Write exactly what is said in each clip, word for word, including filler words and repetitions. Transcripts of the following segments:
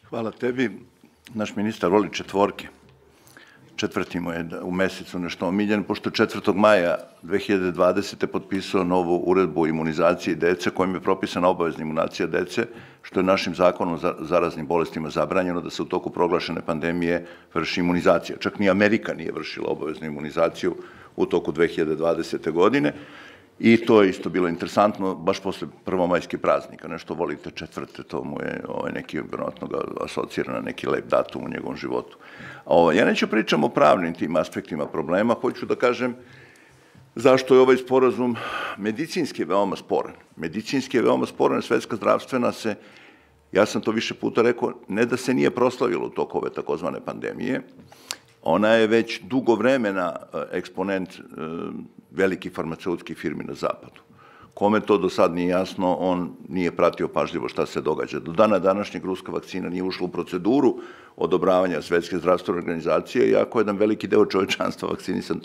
Hvala tebi. Naš ministar voli četvorke. Četvrti mu je u mesecu nešto omiljen, pošto četvrtog maja dve hiljade dvadesete potpisao novu uredbu o imunizaciji dece kojim je propisana obavezna imunizacija dece, što je našim zakonom o zaraznim bolestima zabranjeno da se u toku proglašene pandemije vrši imunizacija. Čak ni Amerika nije vršila obaveznu imunizaciju u toku dve hiljade dvadesete godine. I to je isto bilo interesantno, baš posle prvomajskih praznika. Nešto volite četvrte, to mu je neki, vjerojatno ga asocira na neki lep datum u njegovom životu. Ja neću pričam o pravnim tim aspektima problema, hoću da kažem zašto je ovaj sporazum medicinski veoma sporan. Medicinski je veoma sporan, svetska zdravstvena se, ja sam to više puta rekao, ne da se nije proslavilo u toku ove takozvane pandemije, ona je već dugo vremena eksponent velikih farmaceutskih firmi na zapadu. Kome to do sad nije jasno, on nije pratio pažljivo šta se događa. Do dana današnjeg ruska vakcina nije ušla u proceduru odobravanja Svetske zdravstvene organizacije, iako je jedan veliki deo čovečanstva vakcinisan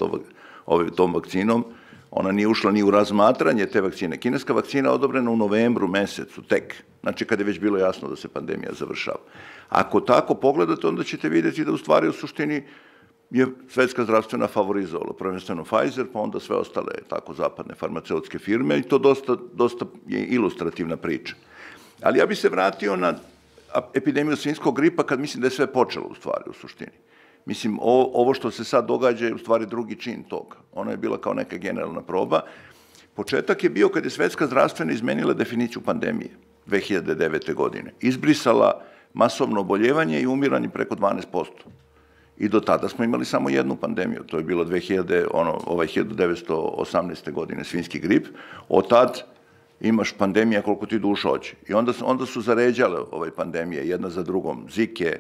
tom vakcinom, ona nije ušla ni u razmatranje te vakcine. Kineska vakcina je odobrena u novembru mesecu, tek. Znači, kada je već bilo jasno da se pandemija završava. Ako tako pogledate, onda ćete vidjeti da u stvari u suštini je Svetska zdravstvena favorizovala, prvenstveno Pfizer, pa onda sve ostale tako zapadne farmaceutske firme i to dosta je ilustrativna priča. Ali ja bih se vratio na epidemiju svinjskog gripa kad mislim da je sve počelo u stvari u suštini. Mislim, ovo što se sad događa je u stvari drugi čin toga. Ona je bila kao neka generalna proba. Početak je bio kad je Svetska zdravstvena izmenila definiciju pandemije dve hiljade devete godine. Izbrisala masovno oboljevanje i umiranje preko dvanaest posto. I do tada smo imali samo jednu pandemiju. To je bilo hiljadu devetsto osamnaeste. godine svinjski grip. Od tad imaš pandemija koliko ti duša hoće. I onda su zaređale ove pandemije, jedna za drugom, Zike,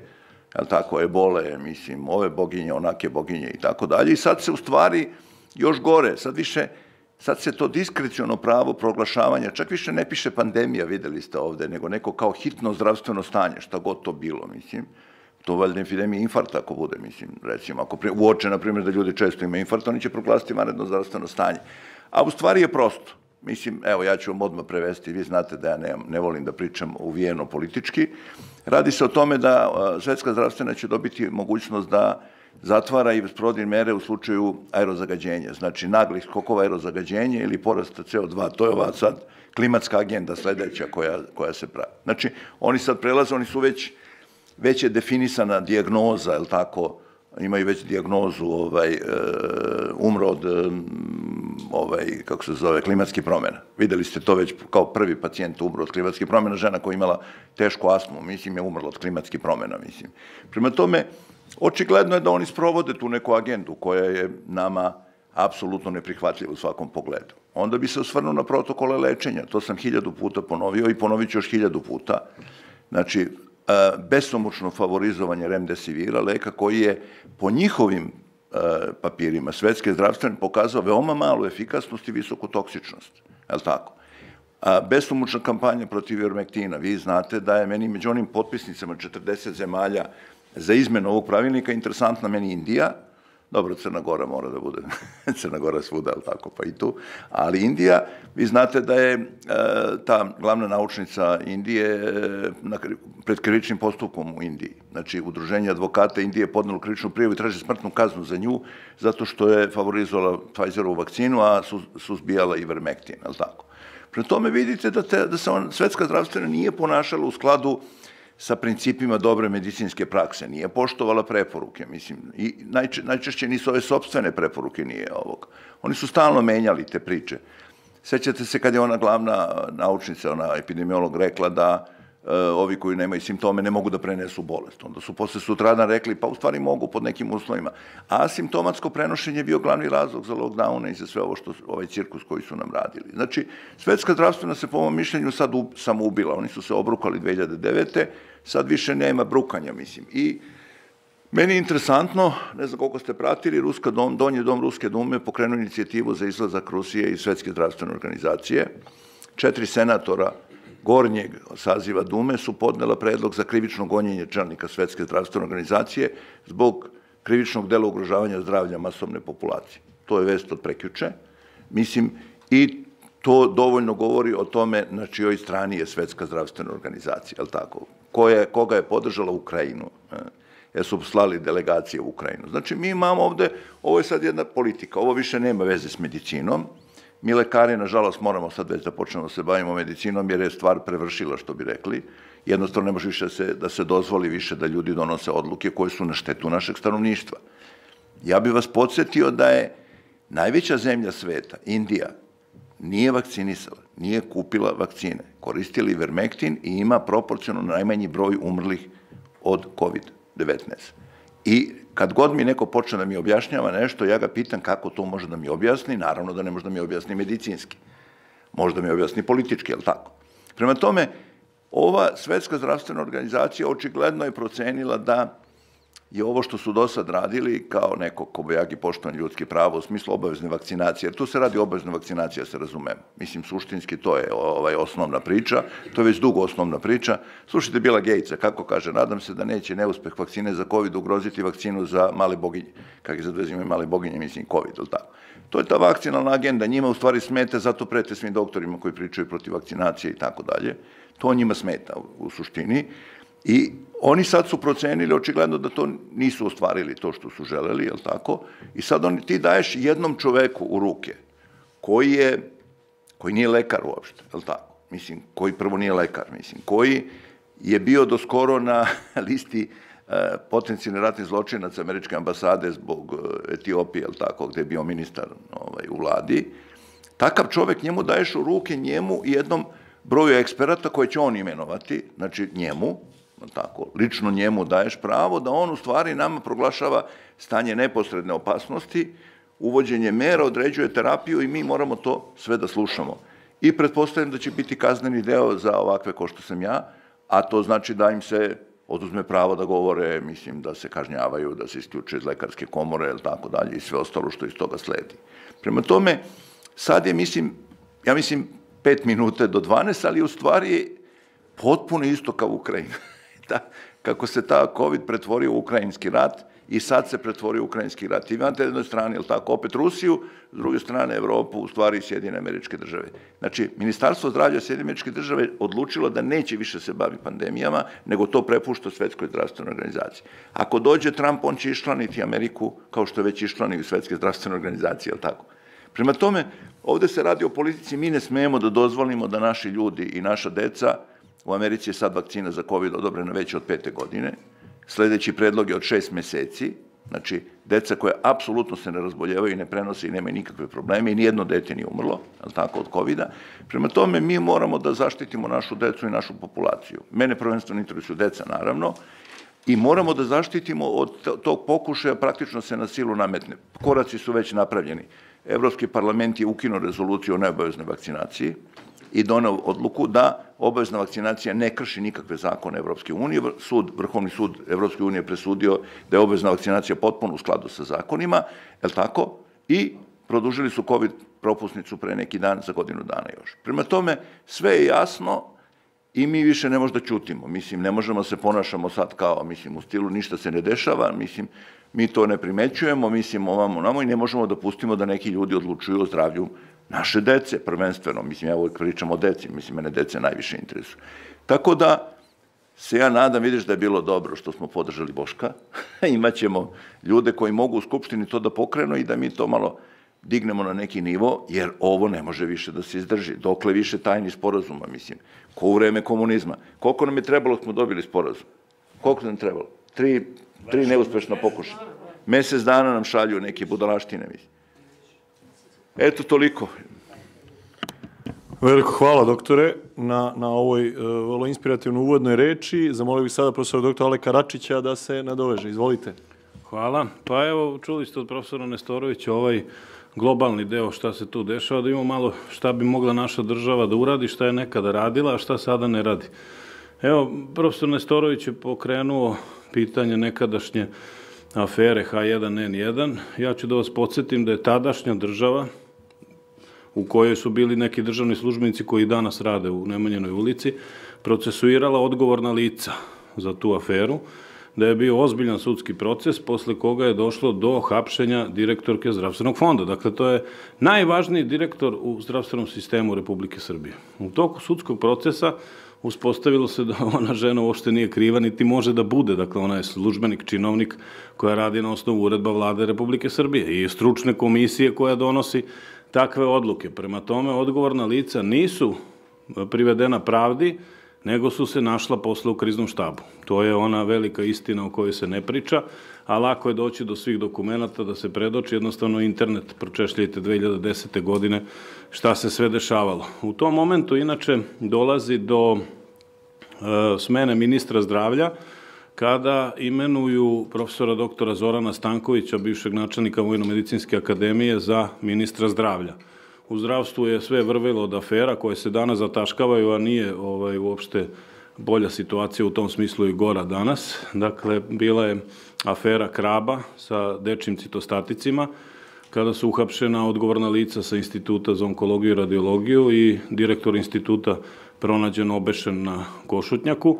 ebole, mislim, ove boginje, onake boginje i tako dalje. I sad se u stvari još gore, sad više, sad se to diskreciono pravo proglašavanja, čak više ne piše pandemija, videli ste ovde, nego neko kao hitno zdravstveno stanje, šta god to bilo, mislim. To valjda epidemija infarkta ako bude, mislim, recimo, ako uoče, na primjer, da ljudi često imaju infarkt, oni će proglasiti vanredno zdravstveno stanje. A u stvari je prosto. Mislim, evo, ja ću vam odmah prevesti, vi znate da ja ne volim da pričam uvijeno politički. Radi se o tome da Svetska zdravstvena će dobiti mogućnost da zatvara i sprovodi mere u slučaju aerozagađenja. Znači, naglih skokova aerozagađenja ili porasta ce o dva. To je ova sad klimatska agenda sledeća koja se pravi. Znači, oni sad prelaze, oni su već već je definisana dijagnoza, je li tako, imaju već dijagnozu umro od, kako se zove, klimatskih promjena. Videli ste to već kao prvi pacijent umro od klimatskih promjena, žena koja je imala tešku astmu, mislim, je umrla od klimatskih promjena, mislim. Prema tome, očigledno je da oni sprovode tu neku agendu koja je nama apsolutno neprihvatljiva u svakom pogledu. Onda bi se osvrnuo na protokole lečenja, to sam hiljadu puta ponovio i ponovit ću još hiljadu puta. Znači, besomučno favorizovanje remdesivira, leka koji je po njihovim papirima Svetske zdravstvene pokazao veoma malu efikasnost i visoku toksičnost. Je li tako? Besomučna kampanja protiv ivermektina. Vi znate da je meni među onim potpisnicama četrdeset zemalja za izmenu ovog pravilnika interesantna meni Indija. Dobro, Crna Gora mora da bude, Crna Gora svuda, ali tako, pa i tu. Ali Indija, vi znate da je ta glavna naučnica Indije pred krivičnim postupkom u Indiji. Znači, Udruženje advokata Indije je podnelo krivičnu prijavu i traži smrtnu kaznu za nju, zato što je favorizovala Pfizerovu vakcinu, a suzbijala ivermektin, ali tako. Pre tome vidite da se Svetska zdravstvena nije ponašala u skladu sa principima dobre medicinske prakse, nije poštovala preporuke, mislim, i najčešće nisu ove sopstvene preporuke nije ovog. Oni su stalno menjali te priče. Sećate se kad je ona glavna naučnica, ona epidemiolog rekla da ovi koji nemaju simptome ne mogu da prenesu bolest. Onda su posle sutradan rekli, pa u stvari mogu pod nekim uslovima. Asimptomatsko prenošenje je bio glavni razlog za lockdowne i za sve ovo što, ovaj cirkus koji su nam radili. Znači, Svetska zdravstvena se po mom mišljenju sad samo ubila. Oni su se obrukali dve hiljade devete. Sad više nema brukanja, mislim. I meni je interesantno, ne znam koliko ste pratili, Donji dom Ruske dume pokrenuo inicijativu za izlazak Rusije iz Svetske zdravstvene organizacije. Četiri senatora gornjeg saziva Dume su podnela predlog za krivično gonjenje čelnika Svetske zdravstvene organizacije zbog krivičnog dela ugrožavanja zdravlja masovne populacije. To je vest od prekjuče. Mislim, i to dovoljno govori o tome na čijoj strani je Svetska zdravstvena organizacija, je li tako? koga je podržala Ukrajinu, jer su slali delegacije u Ukrajinu. Znači, mi imamo ovde, ovo je sad jedna politika, ovo više nema veze s medicinom. Mi lekari, nažalost, moramo sad već da počnemo da se bavimo medicinom, jer je stvar prevršila, što bi rekli. Jednostavno ne može više da se dozvoli više da ljudi donose odluke koje su na štetu našeg stanovništva. Ja bih vas podsjetio da je najveća zemlja sveta, Indija, nije vakcinisala, nije kupila vakcine, koristila Ivermektin i ima proporcionalno najmanji broj umrlih od kovid devetnaest. I kad god mi neko počne da mi objašnjava nešto, ja ga pitam kako to može da mi objasni, naravno da ne može da mi objasni medicinski. Može da mi objasni politički, je li tako? Prema tome, ova Svetska zdravstvena organizacija očigledno je procenila da je ovo što su do sad radili kao neko kobajagi poštovanje ljudski pravo u smislu obavezne vakcinacije, jer tu se radi o obavezne vakcinacije, se razumemo. Mislim, suštinski to je osnovna priča, to je već dugo osnovna priča. Slušajte Billa Gatesa, kako kaže, nadam se da neće neuspeh vakcine za COVID ugroziti vakcinu za male boginje. Kako je zadvezimo male boginje, mislim, COVID, ili tako. To je ta vakcinalna agenda, njima u stvari smete, zato prete svim doktorima koji pričaju protiv vakcinacije i tako dalje. To njima smeta u suštini. I oni sad su procenili, očigledno da to nisu ostvarili to što su želeli, je li tako? I sad ti daješ jednom čoveku u ruke, koji je, koji nije lekar uopšte, je li tako? Mislim, koji prvo nije lekar, mislim, koji je bio doskoro na listi potencijalni ratni zločinac američke ambasade zbog Etiopije, je li tako, gde je bio ministar u vladi. Takav čovek, njemu daješ u ruke njemu i jednom broju eksperata koje će on imenovati, znači njemu, tako, lično njemu daješ pravo da on u stvari nama proglašava stanje neposredne opasnosti, uvođenje mera, određuje terapiju i mi moramo to sve da slušamo. I pretpostavljam da će biti kazneni deo za ovakve ko što sam ja, a to znači da im se oduzme pravo da govore, mislim, da se kažnjavaju, da se isključe iz lekarske komore, ili tako dalje, i sve ostalo što iz toga sledi. Prema tome, sad je, mislim, ja mislim, pet minuta do dvanaest, ali u stvari je potpuno isto kao Ukrajina. Kako se ta COVID pretvorio u ukrajinski rat i sad se pretvorio u ukrajinski rat. I imate jednoj strani, ili tako, opet Rusiju, s druge strane Evropu, u stvari Sjedinjene Američke Države. Znači, Ministarstvo zdravlja Sjedinjene Američke Države odlučilo da neće više se bavi pandemijama, nego to prepušta Svetskoj zdravstvenoj organizaciji. Ako dođe Trump, on će iščlaniti Ameriku, kao što je već iščlanio i Svetske zdravstvene organizacije, ili tako. Prema tome, ovde se radi o politici, mi ne smemo da dozvolimo da naši ljudi i naša deca, u Americi je sad vakcina za COVID odobrena već od pete godine, sledeći predlog je od šest meseci, znači, deca koja apsolutno se ne razboljevaju i ne prenose i nemaju nikakve probleme i nijedno dete nije umrlo, ali tako, od COVID-a. Prema tome, mi moramo da zaštitimo našu decu i našu populaciju. Mene prvenstveno interesuju deca, naravno, i moramo da zaštitimo od tog pokušaja, praktično se na silu nametne. Koraci su već napravljeni. Evropski parlament je ukinuo rezoluciju o neobaveznoj vakcinaciji i doneo odluku da obavezna vakcinacija ne krši nikakve zakone Evropske unije. Sud, Vrhovni sud Evropske unije presudio da je obavezna vakcinacija potpuno u skladu sa zakonima, je li tako? I produžili su COVID propusnicu pre neki dan za godinu dana još. Prema tome, sve je jasno i mi više ne možemo da ćutimo. Mislim, ne možemo se ponašamo sad kao, mislim, u stilu ništa se ne dešava, mislim, mi to ne primećujemo, mislim, ovamo namo i ne možemo da pustimo da neki ljudi odlučuju o zdravlju naše dece, prvenstveno. Mislim, ja uvijek pričam o deci, mislim, mene dece najviše interesuju. Tako da se ja nadam, vidiš da je bilo dobro što smo podržali Boška, imaćemo ljude koji mogu u Skupštini to da pokrenu i da mi to malo dignemo na neki nivo, jer ovo ne može više da se izdrži. Dokle više tajni sporazuma, mislim, ko u vreme komunizma. Koliko nam je trebalo smo dobili sporazum? Koliko nam je trebalo? Tri, tri neuspešna pokušaja. Mesec dana nam šalju neke budalaštine, mislim. Eto, toliko. Veliko hvala, doktore, na, na ovoj uh, vrlo inspirativnoj uvodnoj reči. Zamolio bih sada profesora doktora Aleka Račića da se nadoveže. Izvolite. Hvala. Pa evo, čuli ste od profesora Nestorovića ovaj globalni deo šta se tu dešava, da imamo malo šta bi mogla naša država da uradi, šta je nekada radila, a šta sada ne radi. Evo, profesor Nestorović je pokrenuo pitanje nekadašnje afere H jedan N jedan. Ja ću da vas podsjetim da je tadašnja država, u kojoj su bili neki državni službenici koji danas rade u Nemanjinoj ulici, procesuirala odgovorna lica za tu aferu, da je bio ozbiljan sudski proces, posle koga je došlo do hapšenja direktorke zdravstvenog fonda. Dakle, to je najvažniji direktor u zdravstvenom sistemu Republike Srbije. U toku sudskog procesa uspostavilo se da ona žena uopšte nije kriva, niti može da bude. Dakle, ona je službenik, činovnik koja radi na osnovu uredba Vlade Republike Srbije i stručne komisije koja donosi takve odluke. Prema tome, odgovorna lica nisu privedena pravdi, nego su se našla posle u kriznom štabu. To je ona velika istina o kojoj se ne priča, a lako je doći do svih dokumenta da se predoči, jednostavno internet, pročešljajte dve hiljade desete. godine šta se sve dešavalo. U tom momentu, inače, dolazi do e, smene ministra zdravlja, kada imenuju profesora doktora Zorana Stankovića, bivšeg načelnika Vojno-medicinske akademije, za ministra zdravlja. U zdravstvu je sve vrvelo od afera koje se danas zataškavaju, a nije ovaj, uopšte bolja situacija u tom smislu i gora danas. Dakle, bila je afera Kraba sa dečjim citostaticima, kada su uhapšena odgovorna lica sa Instituta za onkologiju i radiologiju i direktor instituta pronađen obešen na Košutnjaku.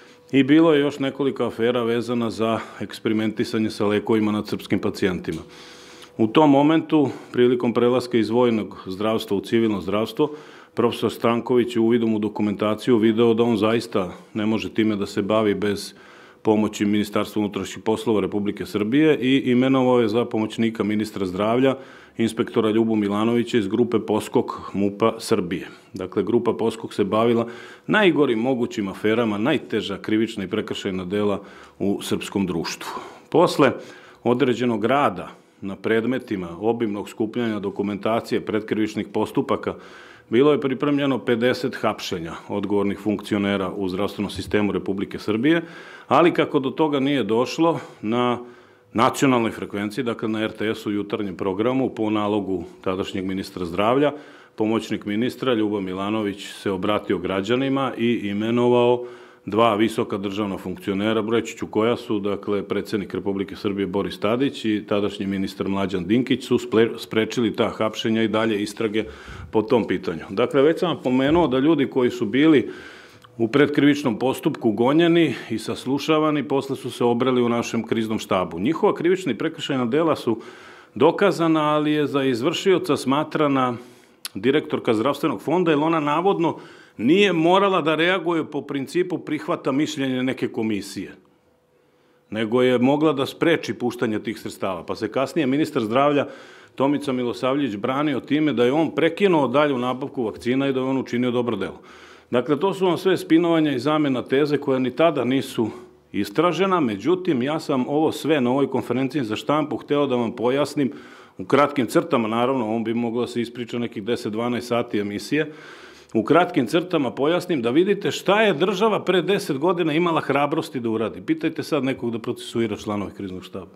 I bilo je još nekoliko afera vezana za eksperimentisanje sa lekovima nad srpskim pacijentima. U tom momentu, prilikom prelaska iz vojnog zdravstva u civilno zdravstvo, profesor Stanković je uvidom u dokumentaciju video da on zaista ne može time da se bavi bez pomoći Ministarstva unutrašnjih poslova Republike Srbije i imenovao je za pomoćnika ministra zdravlja inspektora Ljubu Milanovića iz grupe Poskok MUP-a Srbije. Dakle, grupa Poskok se bavila najgorim mogućim aferama, najteža krivična i prekršajna dela u srpskom društvu. Posle određenog rada na predmetima obimnog skupljanja dokumentacije predkrivičnih postupaka, bilo je pripremljeno pedeset hapšenja odgovornih funkcionera u zdravstvenom sistemu Republike Srbije, ali kako do toga nije došlo, na nacionalnoj frekvenciji, dakle na er te es-u u jutarnjem programu, po nalogu tadašnjeg ministra zdravlja, pomoćnik ministra Ljubo Milanović se obratio građanima i imenovao dva visoka državna funkcionera, reći ću koja su, dakle, predsjednik Republike Srbije Boris Tadić i tadašnji ministar Mlađan Dinkić su sprečili ta hapšenja i dalje istrage po tom pitanju. Dakle, već sam vam pomenuo da ljudi koji su bili u predkrivičnom postupku gonjeni i saslušavani, posle su se obrali u našem kriznom štabu. Njihova krivična i prekršajna dela su dokazana, ali je za izvršioca smatrana direktorka zdravstvenog fonda, jer ona navodno nije morala da reaguje po principu prihvata mišljenja neke komisije, nego je mogla da spreči puštanje tih sredstava. Pa se kasnije ministar zdravlja Tomica Milosavljević branio time da je on prekinuo dalju nabavku vakcina i da je on učinio dobro delo. Dakle, to su vam sve spinovanja i zamena teze koje ni tada nisu istražena, međutim, ja sam ovo sve na ovoj konferenciji za štampu hteo da vam pojasnim u kratkim crtama, naravno, on bi moglo da se ispriča nekih deset do dvanaest sati emisije, u kratkim crtama pojasnim da vidite šta je država pre deset godina imala hrabrosti da uradi. Pitajte sad nekog da procesuira članove kriznog štaba.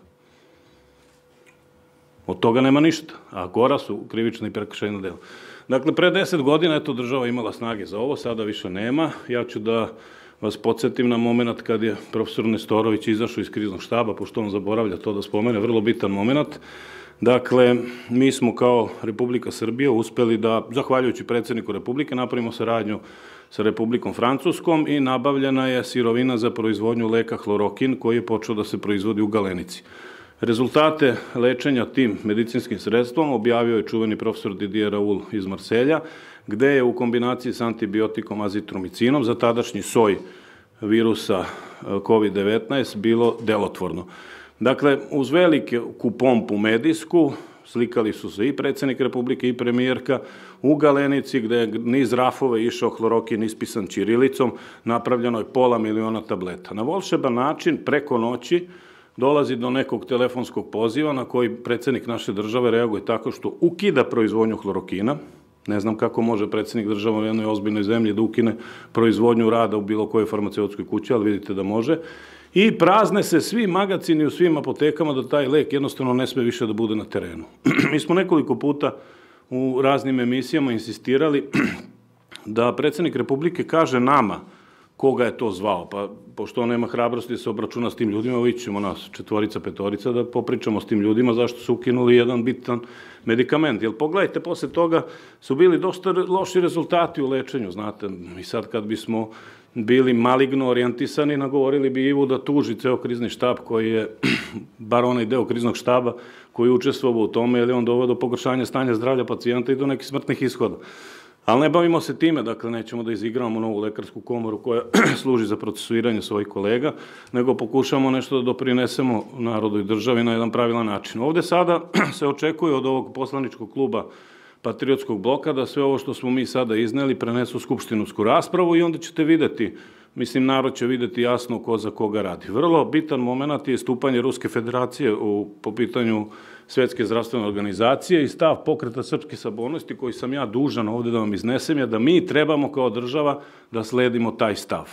Od toga nema ništa, a gora su krivična i prekršajna dela. Dakle, pre deset godina, eto, država imala snage za ovo, sada više nema. Ja ću da vas podsjetim na moment kad je profesor Nestorović izašao iz kriznog štaba, pošto on zaboravlja to da spomene, vrlo bitan moment. Dakle, mi smo kao Republika Srbija uspeli da, zahvaljujući predsjedniku Republike, napravimo saradnju sa Republikom Francuskom i nabavljena je sirovina za proizvodnju leka hlorokin koji je počeo da se proizvodi u Galenici. Rezultate lečenja tim medicinskim sredstvom objavio je čuveni profesor Didier Raoul iz Marselja, gde je u kombinaciji s antibiotikom azitromicinom za tadašnji soj virusa kovid devetnaest bilo delotvorno. Dakle, uz veliku pompu medijsku slikali su se i predsjednik Republike i premijerka u Galenici, gde je niz rafove išao hlorokin ispisan ćirilicom, napravljeno je pola miliona tableta. Na volšeban način, preko noći, dolazi do nekog telefonskog poziva na koji predsjednik naše države reaguje tako što ukida proizvodnju hlorokina. Ne znam kako može predsjednik države u jednoj ozbiljnoj zemlji da ukine proizvodnju rada u bilo kojoj farmaceutskoj kući, ali vidite da može. I prazne se svi magacini u svim apotekama da taj lek jednostavno ne sme više da bude na terenu. Mi smo nekoliko puta u raznim emisijama insistirali da predsjednik Republike kaže nama koga je to zvao, pa pošto on nema hrabrosti da se obračuna s tim ljudima, vi ćemo nas četvorica, petorica da popričamo s tim ljudima zašto su ukinuli jedan bitan medikament. Jer pogledajte, posle toga su bili dosta loši rezultati u lečenju, znate, i sad kad bismo bili maligno orijentisani, nagovorili bi Ivu da tuži ceo krizni štab koji je, bar onaj deo kriznog štaba koji je učestvovao u tome, jer je on doveo do pogoršanja stanja zdravlja pacijenta i do nekih smrtnih ishoda. Ali ne bavimo se time, dakle, nećemo da izigravamo novu lekarsku komoru koja služi za procesuiranje svojih kolega, nego pokušamo nešto da doprinesemo narodu i državi na jedan pravilan način. Ovde sada se očekuje od ovog poslaničkog kluba Patriotskog bloka da sve ovo što smo mi sada izneli prenesu u skupštinsku raspravu i onda ćete videti, mislim, narod će videti jasno ko za koga radi. Vrlo bitan moment je stupanje Ruske federacije u, po pitanju Svetske zdravstvene organizacije i stav Pokreta srpske sabornosti koji sam ja dužan ovde da vam iznesem je da mi trebamo kao država da sledimo taj stav.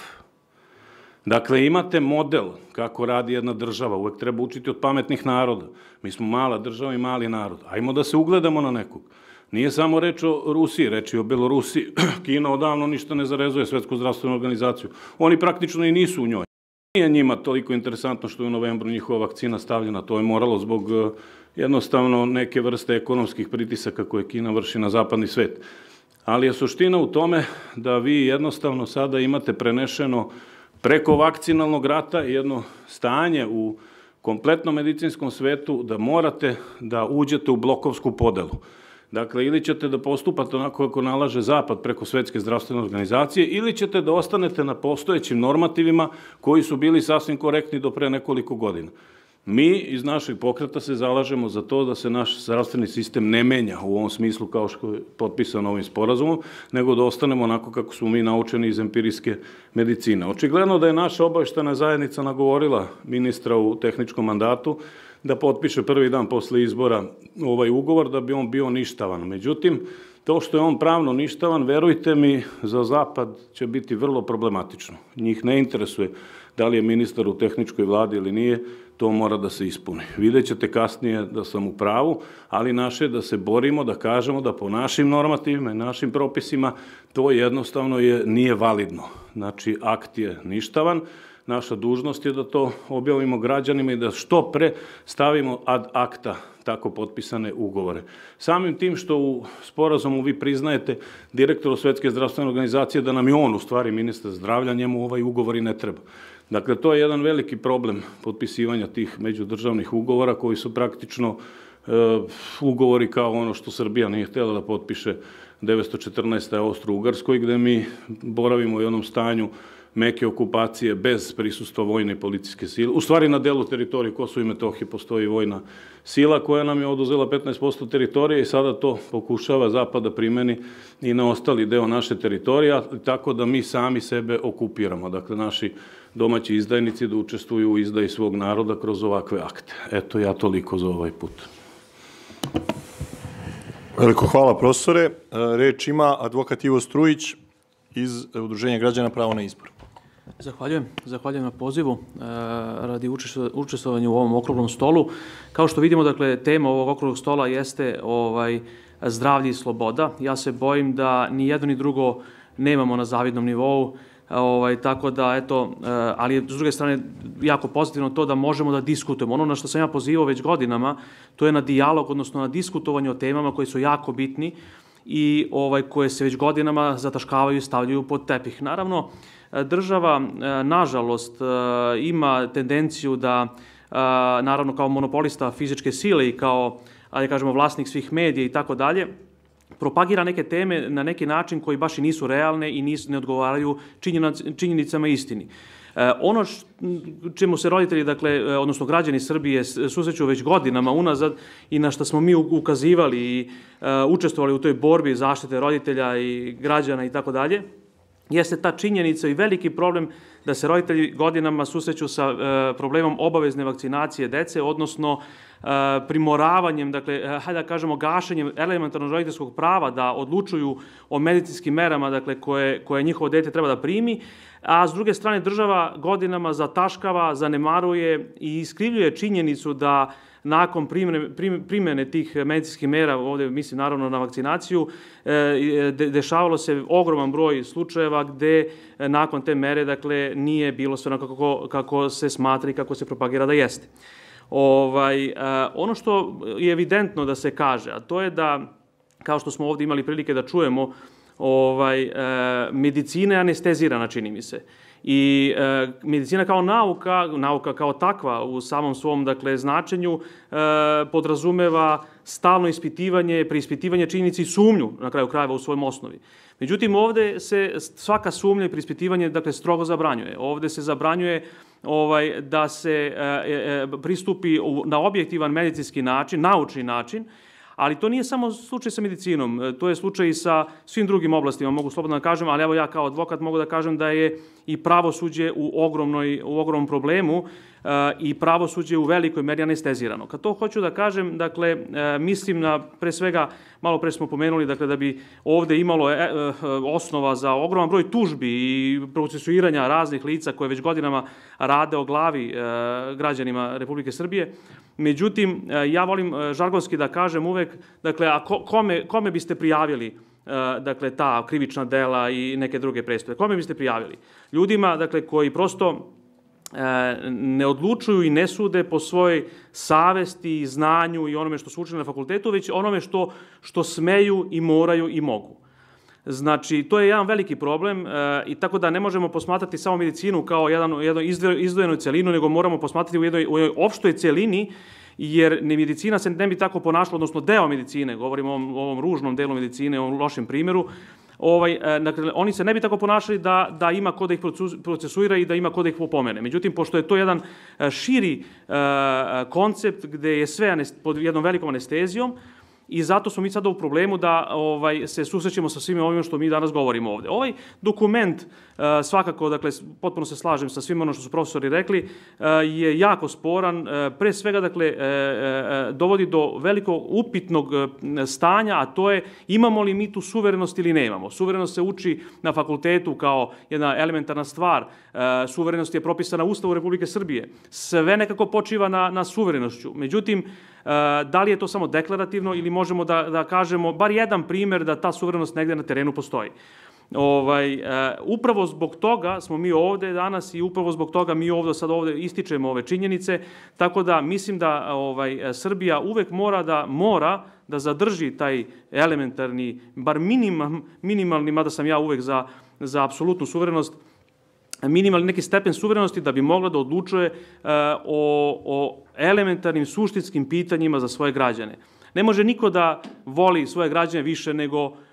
Dakle, imate model kako radi jedna država, uvek treba učiti od pametnih naroda. Mi smo mala država i mali narod. Ajmo da se ugledamo na nekog. Nije samo reč o Rusiji, reč je o Belorusiji. Kina odavno ništa ne zarezuje Svetsku zdravstvenu organizaciju. Oni praktično i nisu u njoj. Nije njima toliko interesantno što je u novembru njihova vakcina stavljena. To je moralo zbog jednostavno neke vrste ekonomskih pritisaka koje Kina vrši na zapadni svet. Ali je suština u tome da vi jednostavno sada imate prenešeno preko vakcinalnog rata jedno stanje u kompletnom medicinskom svetu da morate da uđete u blokovsku podelu. Dakle, ili ćete da postupate onako kako nalaže Zapad preko Svetske zdravstvene organizacije, ili ćete da ostanete na postojećim normativima koji su bili sasvim korektni do pre nekoliko godina. Mi iz našeg pokreta se zalažemo za to da se naš zdravstveni sistem ne menja u ovom smislu kao što je potpisano ovim sporazumom, nego da ostanemo onako kako smo mi naučeni iz empirijske medicine. Očigledno da je naša obaveštena zajednica nagovorila ministra u tehničkom mandatu da potpiše prvi dan posle izbora ovaj ugovor, da bi on bio ništavan. Međutim, to što je on pravno ništavan, verujte mi, za Zapad će biti vrlo problematično. Njih ne interesuje da li je ministar u tehničkoj vladi ili nije, to mora da se ispuni. Vidjet ćete kasnije da sam u pravu, ali naše je da se borimo, da kažemo da po našim normativima i našim propisima to jednostavno je, nije validno. Znači, akt je ništavan. Naša dužnost je da to objavimo građanima i da što pre stavimo ad akta tako potpisane ugovore. Samim tim što u sporazumu vi priznajete direktoru Svetske zdravstvene organizacije da nam je on u stvari ministar zdravlja, njemu ovaj ugovor i ne treba. Dakle, to je jedan veliki problem potpisivanja tih međudržavnih ugovora koji su praktično e, ugovori kao ono što Srbija nije htjela da potpiše devetsto četrnaeste. Austro-Ugarskoj, gde mi boravimo u jednom stanju meke okupacije bez prisustva vojne i policijske sile. U stvari na delu teritorije Kosova i Metohije postoji vojna sila koja nam je oduzela petnaest posto teritorije i sada to pokušava Zapad da primeni i na ostali deo naše teritorije, tako da mi sami sebe okupiramo. Dakle, naši domaći izdajnici da učestvuju u izdaji svog naroda kroz ovakve akte. Eto, ja toliko za ovaj put. Veliko hvala, profesore. Reč ima advokat Ivo Strujić iz Udruženja građana Pravo na izbor. Zahvaljujem. Zahvaljujem na pozivu radi učestvovanja u ovom okruglom stolu. Kao što vidimo, dakle, tema ovog okruglog stola jeste ovaj, zdravlje i sloboda. Ja se bojim da ni jedno ni drugo nemamo na zavidnom nivou, ovaj, tako da, eto, ali je s druge strane jako pozitivno to da možemo da diskutujemo. Ono na što sam ja pozivao već godinama, to je na dijalog, odnosno na diskutovanje o temama koji su jako bitni i ovaj, koje se već godinama zataškavaju i stavljaju pod tepih. Naravno, država, nažalost, ima tendenciju da, naravno, kao monopolista fizičke sile i kao, da kažemo, vlasnik svih medija i tako dalje, propagira neke teme na neki način koji baš i nisu realne i ne odgovaraju činjenicama i istini. Ono čemu se roditelji, dakle, odnosno građani Srbije susreću već godinama unazad i na što smo mi ukazivali i učestvovali u toj borbi zaštite roditelja i građana i tako dalje, jeste ta činjenica i veliki problem da se roditelji godinama susreću sa problemom obavezne vakcinacije dece, odnosno primoravanjem, dakle, hajde da kažemo, gašenjem elementarnog roditeljskog prava da odlučuju o medicinskim merama, dakle, koje, koje njihovo dete treba da primi, a s druge strane država godinama zataškava, zanemaruje i iskrivljuje činjenicu da nakon primene, primene tih medicinskih mera, ovdje mislim naravno na vakcinaciju, dešavalo se ogroman broj slučajeva gde nakon te mere, dakle, nije bilo sve onako kako, kako se smatra i kako se propagira da jeste. Ovaj, ono što je evidentno da se kaže, a to je da, kao što smo ovdje imali prilike da čujemo, ovaj, medicina je anestezirana, čini mi se. I e, medicina kao nauka, nauka kao takva u samom svom, dakle, značenju e, podrazumeva stalno ispitivanje, preispitivanje činjenica i sumnju na kraju krajeva u svojom osnovi. Međutim, ovde se svaka sumnja i preispitivanje dakle, strogo zabranjuje. Ovde se zabranjuje ovaj, da se e, e, pristupi na objektivan medicinski način, naučni način, ali to nije samo slučaj sa medicinom, to je slučaj i sa svim drugim oblastima, mogu slobodno da kažem, ali evo ja kao advokat mogu da kažem da je i pravosuđe u, ogromnoj, u ogromnom problemu uh, i pravosuđe u velikoj meri anestezirano. Kad to hoću da kažem, dakle, uh, mislim na, pre svega, malo pre smo pomenuli, dakle, da bi ovde imalo e, e, osnova za ogroman broj tužbi i procesuiranja raznih lica koje već godinama rade o glavi e, građanima Republike Srbije. Međutim, ja volim žargonski da kažem uvek, dakle, a kome, kome biste prijavili dakle, ta krivična dela i neke druge prestupe? Kome biste prijavili? Ljudima, dakle, koji prosto ne odlučuju i ne sude po svojoj savesti, znanju i onome što su učili na fakultetu, već onome što, što smeju i moraju i mogu. Znači, to je jedan veliki problem e, i tako da ne možemo posmatrati samo medicinu kao jedan, jednu izdvojenu celinu, nego moramo posmatrati u jednoj, u jednoj opštoj celini, jer ne medicina se ne bi tako ponašala, odnosno deo medicine, govorimo o ovom, o ovom ružnom delu medicine, o ovom lošem primjeru, ovaj, e, dakle, oni se ne bi tako ponašali da, da ima ko da ih procesuira i da ima ko da ih popomene. Međutim, pošto je to jedan širi e, koncept gde je sve pod jednom velikom anestezijom, i zato smo mi sada u problemu da ovaj, se susrećemo sa svime ovim što mi danas govorimo ovde. Ovaj dokument, uh, svakako, dakle, potpuno se slažem sa svima ono što su profesori rekli, uh, je jako sporan. Uh, pre svega, dakle, uh, uh, dovodi do velikog upitnog uh, stanja, a to je imamo li mi tu suverenost ili nemamo. Suverenost se uči na fakultetu kao jedna elementarna stvar. Uh, suverenost je propisana u Ustavu Republike Srbije. Sve nekako počiva na, na suverenošću. Međutim, da li je to samo deklarativno ili možemo da, da kažemo bar jedan primer da ta suverenost negde na terenu postoji. Ovaj, upravo zbog toga smo mi ovde danas i upravo zbog toga mi ovde sad ovde ističemo ove činjenice, tako da mislim da ovaj, Srbija uvek mora da mora da zadrži taj elementarni, bar minimal, minimalni, mada sam ja uvek za, za apsolutnu suverenost, minimalni neki stepen suverenosti da bi mogla da odlučuje uh, o, o elementarnim suštinskim pitanjima za svoje građane. Ne može niko da voli svoje građane više nego uh,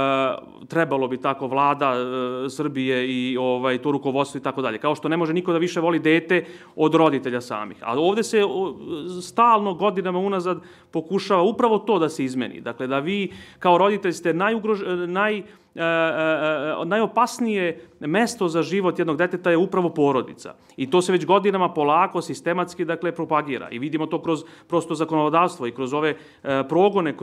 trebalo bi tako vlada uh, Srbije i ovaj, to rukovodstvo i tako dalje. Kao što ne može niko da više voli dete od roditelja samih. A ovde se uh, stalno godinama unazad pokušava upravo to da se izmeni. Dakle, da vi kao roditelj ste najugrož, naj, E, e, e, najopasnije mesto za život jednog deteta je upravo porodica. I to se već godinama polako, sistematski, dakle, propagira. I vidimo to kroz prosto zakonodavstvo i kroz ove e, progone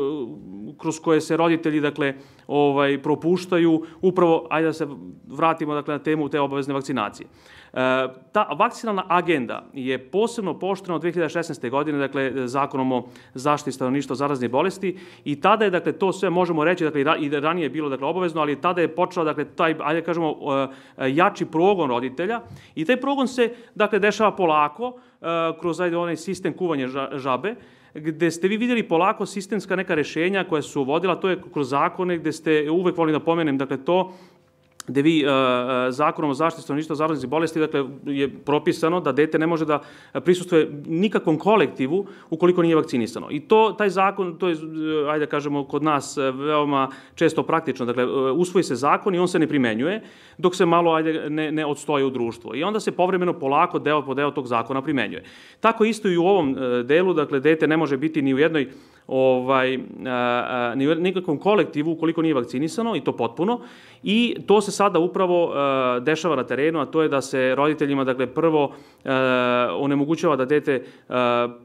kroz koje se roditelji, dakle, ovaj, propuštaju upravo, ajde da se vratimo, dakle, na temu te obavezne vakcinacije. E, ta vakcinalna agenda je posebno pooštrena od dve hiljade šesnaeste. godine, dakle, zakonom o zaštiti stanovništva od zaraznih bolesti i tada je, dakle, to sve možemo reći, dakle, i ranije je bilo, dakle, obavezno, ali tada je počeo, dakle, taj, ajde da kažemo, jači progon roditelja i taj progon se, dakle, dešava polako kroz, ajde, onaj sistem kuvanja žabe, gde ste vi vidjeli polako sistemska neka rešenja koja su uvodila, to je kroz zakone gde ste, uvek volim da pomenem, dakle, to gde vi uh, zakonom o zaštiti stanovništva od zaraznih bolesti, dakle, je propisano da dete ne može da prisustvuje nikakvom kolektivu ukoliko nije vakcinisano. I to, taj zakon, to je, ajde da kažemo, kod nas veoma često praktično. Dakle, usvoji se zakon i on se ne primenjuje, dok se malo, ajde, ne, ne odstoje u društvo. I onda se povremeno polako, deo po deo tog zakona primenjuje. Tako isto i u ovom delu, dakle, dete ne može biti ni u jednoj ovaj, ni u nikakvom kolektivu ukoliko nije vakcinisano, i to potpuno. I to se sada upravo uh, dešava na terenu, a to je da se roditeljima, dakle, prvo uh, onemogućava da dete uh,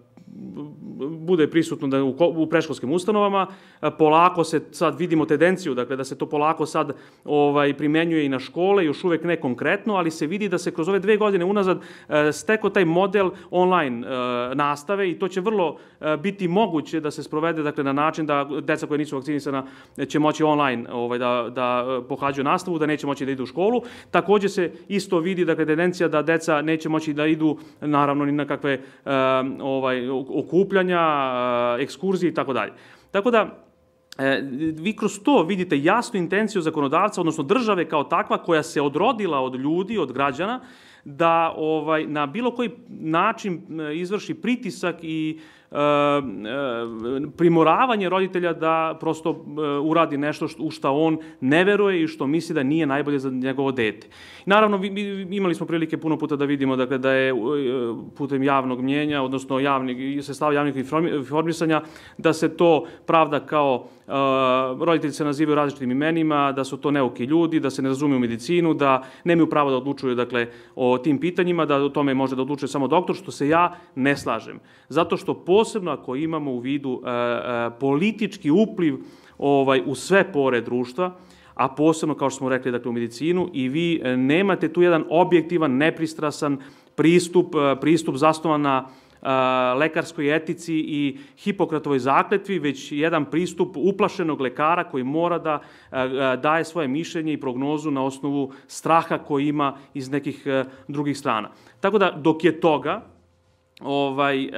bude prisutno da u, u predškolskim ustanovama. Polako se sad vidimo tendenciju, dakle, da se to polako sad ovaj, primenjuje i na škole, još uvek ne konkretno, ali se vidi da se kroz ove dve godine unazad steko taj model online nastave i to će vrlo biti moguće da se sprovede, dakle, na način da deca koja nisu vakcinisana će moći online ovaj, da, da pohađaju nastavu, da neće moći da idu u školu. Takođe se isto vidi, dakle, tendencija da deca neće moći da idu, naravno, ni na kakve ovaj, okupljanja, ekskurzije i tako dalje. Tako da, vi kroz to vidite jasnu intenciju zakonodavca, odnosno države kao takva koja se odrodila od ljudi, od građana, da ovaj, na bilo koji način izvrši pritisak i primoravanje roditelja da prosto uradi nešto u što on ne veruje i što misli da nije najbolje za njegovo dete. Naravno, imali smo prilike puno puta da vidimo dakle, da je putem javnog mnjenja, odnosno javnih, sredstava javnih informisanja, da se to pravda kao roditelji se nazivaju različitim imenima, da su to neuki ljudi, da se ne razumiju medicinu, da nemaju pravo da odlučuju dakle, o tim pitanjima, da o tome može da odlučuje samo doktor, što se ja ne slažem. Zato što posebno ako imamo u vidu politički upliv ovaj, u sve pore društva, a posebno, kao što smo rekli, dakle, u medicinu, i vi nemate tu jedan objektivan, nepristrasan pristup, pristup zasnovan na lekarskoj etici i Hipokratovoj zakletvi, već jedan pristup uplašenog lekara koji mora da daje svoje mišljenje i prognozu na osnovu straha koji ima iz nekih drugih strana. Tako da, dok je toga, ovaj,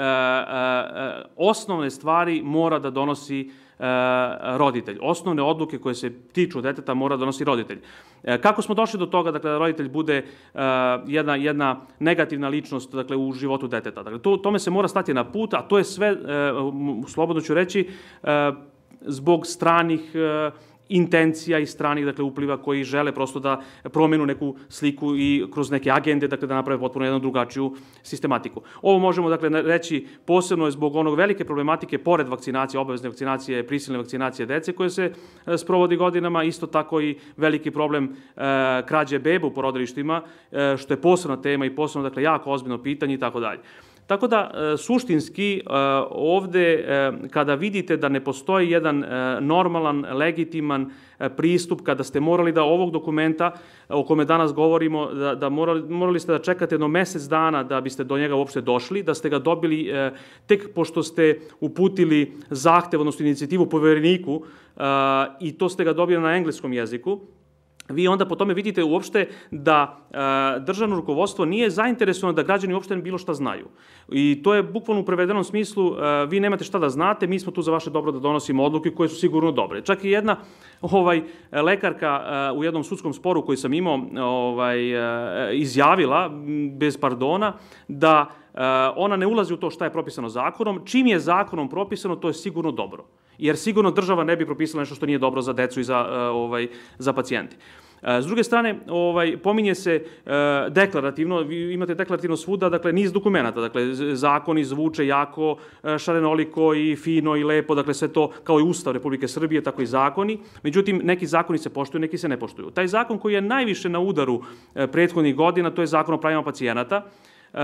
osnovne stvari mora da donosi roditelj. Osnovne odluke koje se tiču deteta mora da donosi roditelj. Kako smo došli do toga dakle, da roditelj bude jedna, jedna negativna ličnost dakle, u životu deteta? Dakle, to, tome se mora stati na put, a to je sve, slobodno ću reći, zbog stranih intencija i stranih dakle, upliva koji žele prosto da promenu neku sliku i kroz neke agende dakle, da naprave potpuno jednu drugačiju sistematiku. Ovo možemo dakle, reći posebno je zbog onog velike problematike pored vakcinacije, obavezne vakcinacije, prisilne vakcinacije dece koje se sprovodi godinama, isto tako i veliki problem e, krađe beba u porodilištima, e, što je posebna tema i posebno dakle, jako ozbiljno pitanje i tako dalje. Tako da, suštinski, ovde, kada vidite da ne postoji jedan normalan, legitiman pristup, kada ste morali da ovog dokumenta, o kome danas govorimo, da, da morali, morali ste da čekate jedno mesec dana da biste do njega uopšte došli, da ste ga dobili tek pošto ste uputili zahtev, odnosno inicijativu povereniku, i to ste ga dobili na engleskom jeziku, vi onda po tome vidite uopšte da e, državno rukovodstvo nije zainteresovano da građani uopšte bilo šta znaju. I to je bukvalno u prevedenom smislu, e, vi nemate šta da znate, mi smo tu za vaše dobro da donosimo odluke koje su sigurno dobre. Čak i jedna ovaj, lekarka e, u jednom sudskom sporu koji sam imao ovaj, e, izjavila, bez pardona, da e, ona ne ulazi u to šta je propisano zakonom. Čim je zakonom propisano, to je sigurno dobro. Jer sigurno država ne bi propisala nešto što nije dobro za decu i za, ovaj, za pacijente. S druge strane, ovaj, pominje se deklarativno, vi imate deklarativno svuda, dakle, niz dokumenta, dakle, zakoni zvuče jako šarenoliko i fino i lepo, dakle, sve to kao i Ustav Republike Srbije, tako i zakoni, međutim, neki zakoni se poštuju, neki se ne poštuju. Taj zakon koji je najviše na udaru prethodnih godina, to je zakon o pravima pacijenata. E,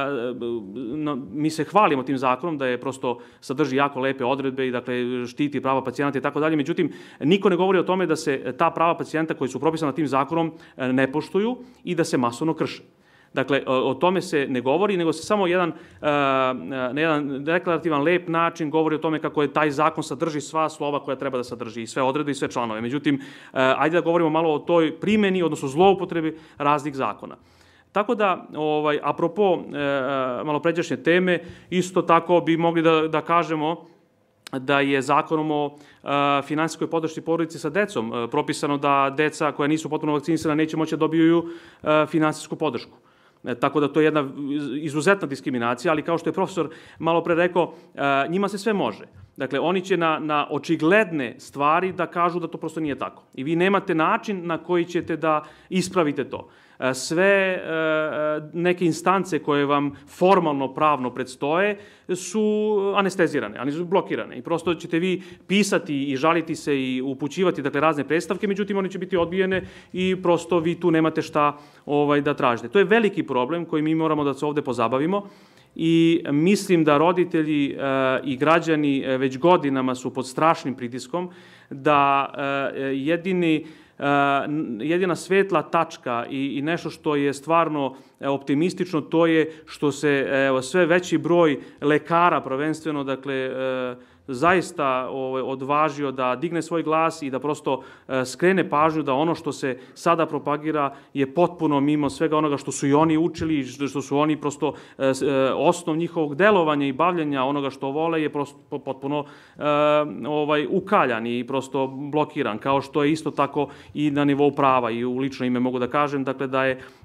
no, mi se hvalimo tim zakonom da je prosto sadrži jako lepe odredbe i dakle štiti prava pacijenata i tako dalje. Međutim, niko ne govori o tome da se ta prava pacijenta koji su propisana tim zakonom ne poštuju i da se masovno krše. Dakle, o, o tome se ne govori, nego se samo jedan, na jedan deklarativan, lep način govori o tome kako je taj zakon sadrži sva slova koja treba da sadrži i sve odredbe i sve članove. Međutim, ajde da govorimo malo o toj primjeni, odnosno zloupotrebi raznih zakona. Tako da, ovaj, apropo e, malopređašnje teme, isto tako bi mogli da, da kažemo da je zakonom o e, finansijskoj podršci porodici sa decom e, propisano da deca koja nisu potpuno vakcinisana neće moći da dobiju e, finansijsku podršku. E, tako da to je jedna izuzetna diskriminacija, ali kao što je profesor malo pre rekao, e, njima se sve može. Dakle, oni će na, na očigledne stvari da kažu da to prosto nije tako. I vi nemate način na koji ćete da ispravite to. Sve neke instance koje vam formalno pravno predstoje su anestezirane, ali su blokirane. I prosto ćete vi pisati i žaliti se i upućivati dakle, razne predstavke, međutim one će biti odbijene i prosto vi tu nemate šta ovaj, da tražite. To je veliki problem koji mi moramo da se ovde pozabavimo. I mislim da roditelji e, i građani e, već godinama su pod strašnim pritiskom, da e, jedini, e, jedina svetla tačka i, i nešto što je stvarno optimistično, to je što se e, sve veći broj lekara prvenstveno, dakle, e, zaista ovaj, odvažio da digne svoj glas i da prosto e, skrene pažnju da ono što se sada propagira je potpuno mimo svega onoga što su i oni učili i što su oni prosto e, osnov njihovog delovanja i bavljenja onoga što vole je prosto potpuno e, ovaj, ukaljan i prosto blokiran, kao što je isto tako i na nivou prava i u lično ime mogu da kažem, dakle da je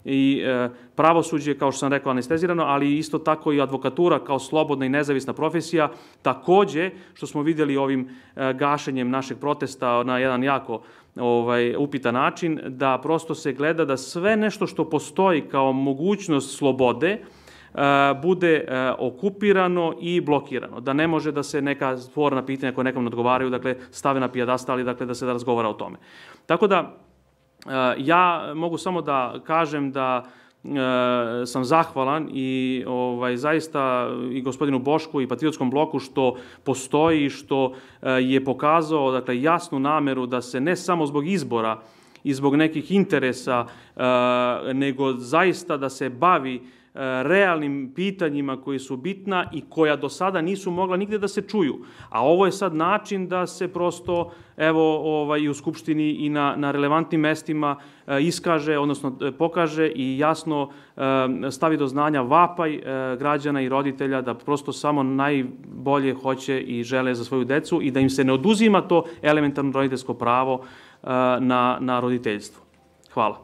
i pravosuđe, kao što sam rekao, anestezirano, ali isto tako i advokatura kao slobodna i nezavisna profesija. Takođe, što smo vidjeli ovim gašenjem našeg protesta na jedan jako upitan način, da prosto se gleda da sve nešto što postoji kao mogućnost slobode bude okupirano i blokirano. Da ne može da se neka sporna pitanja koja nekom ne odgovaraju, dakle, stave na pijadastal i dakle, da se da razgovara o tome. Tako da, ja mogu samo da kažem da sam zahvalan i zaista i gospodinu Bošku i Patriotskom bloku što postoji i što je pokazao, dakle, jasnu nameru da se ne samo zbog izbora i zbog nekih interesa, nego zaista da se bavi realnim pitanjima koji su bitna i koja do sada nisu mogla nigde da se čuju. A ovo je sad način da se prosto, evo, i u Skupštini i na relevantnim mestima iskaže, odnosno pokaže i jasno stavi do znanja vapaj građana i roditelja da prosto samo najbolje hoće i žele za svoju decu i da im se ne oduzima to elementarno roditeljsko pravo na roditeljstvo. Hvala.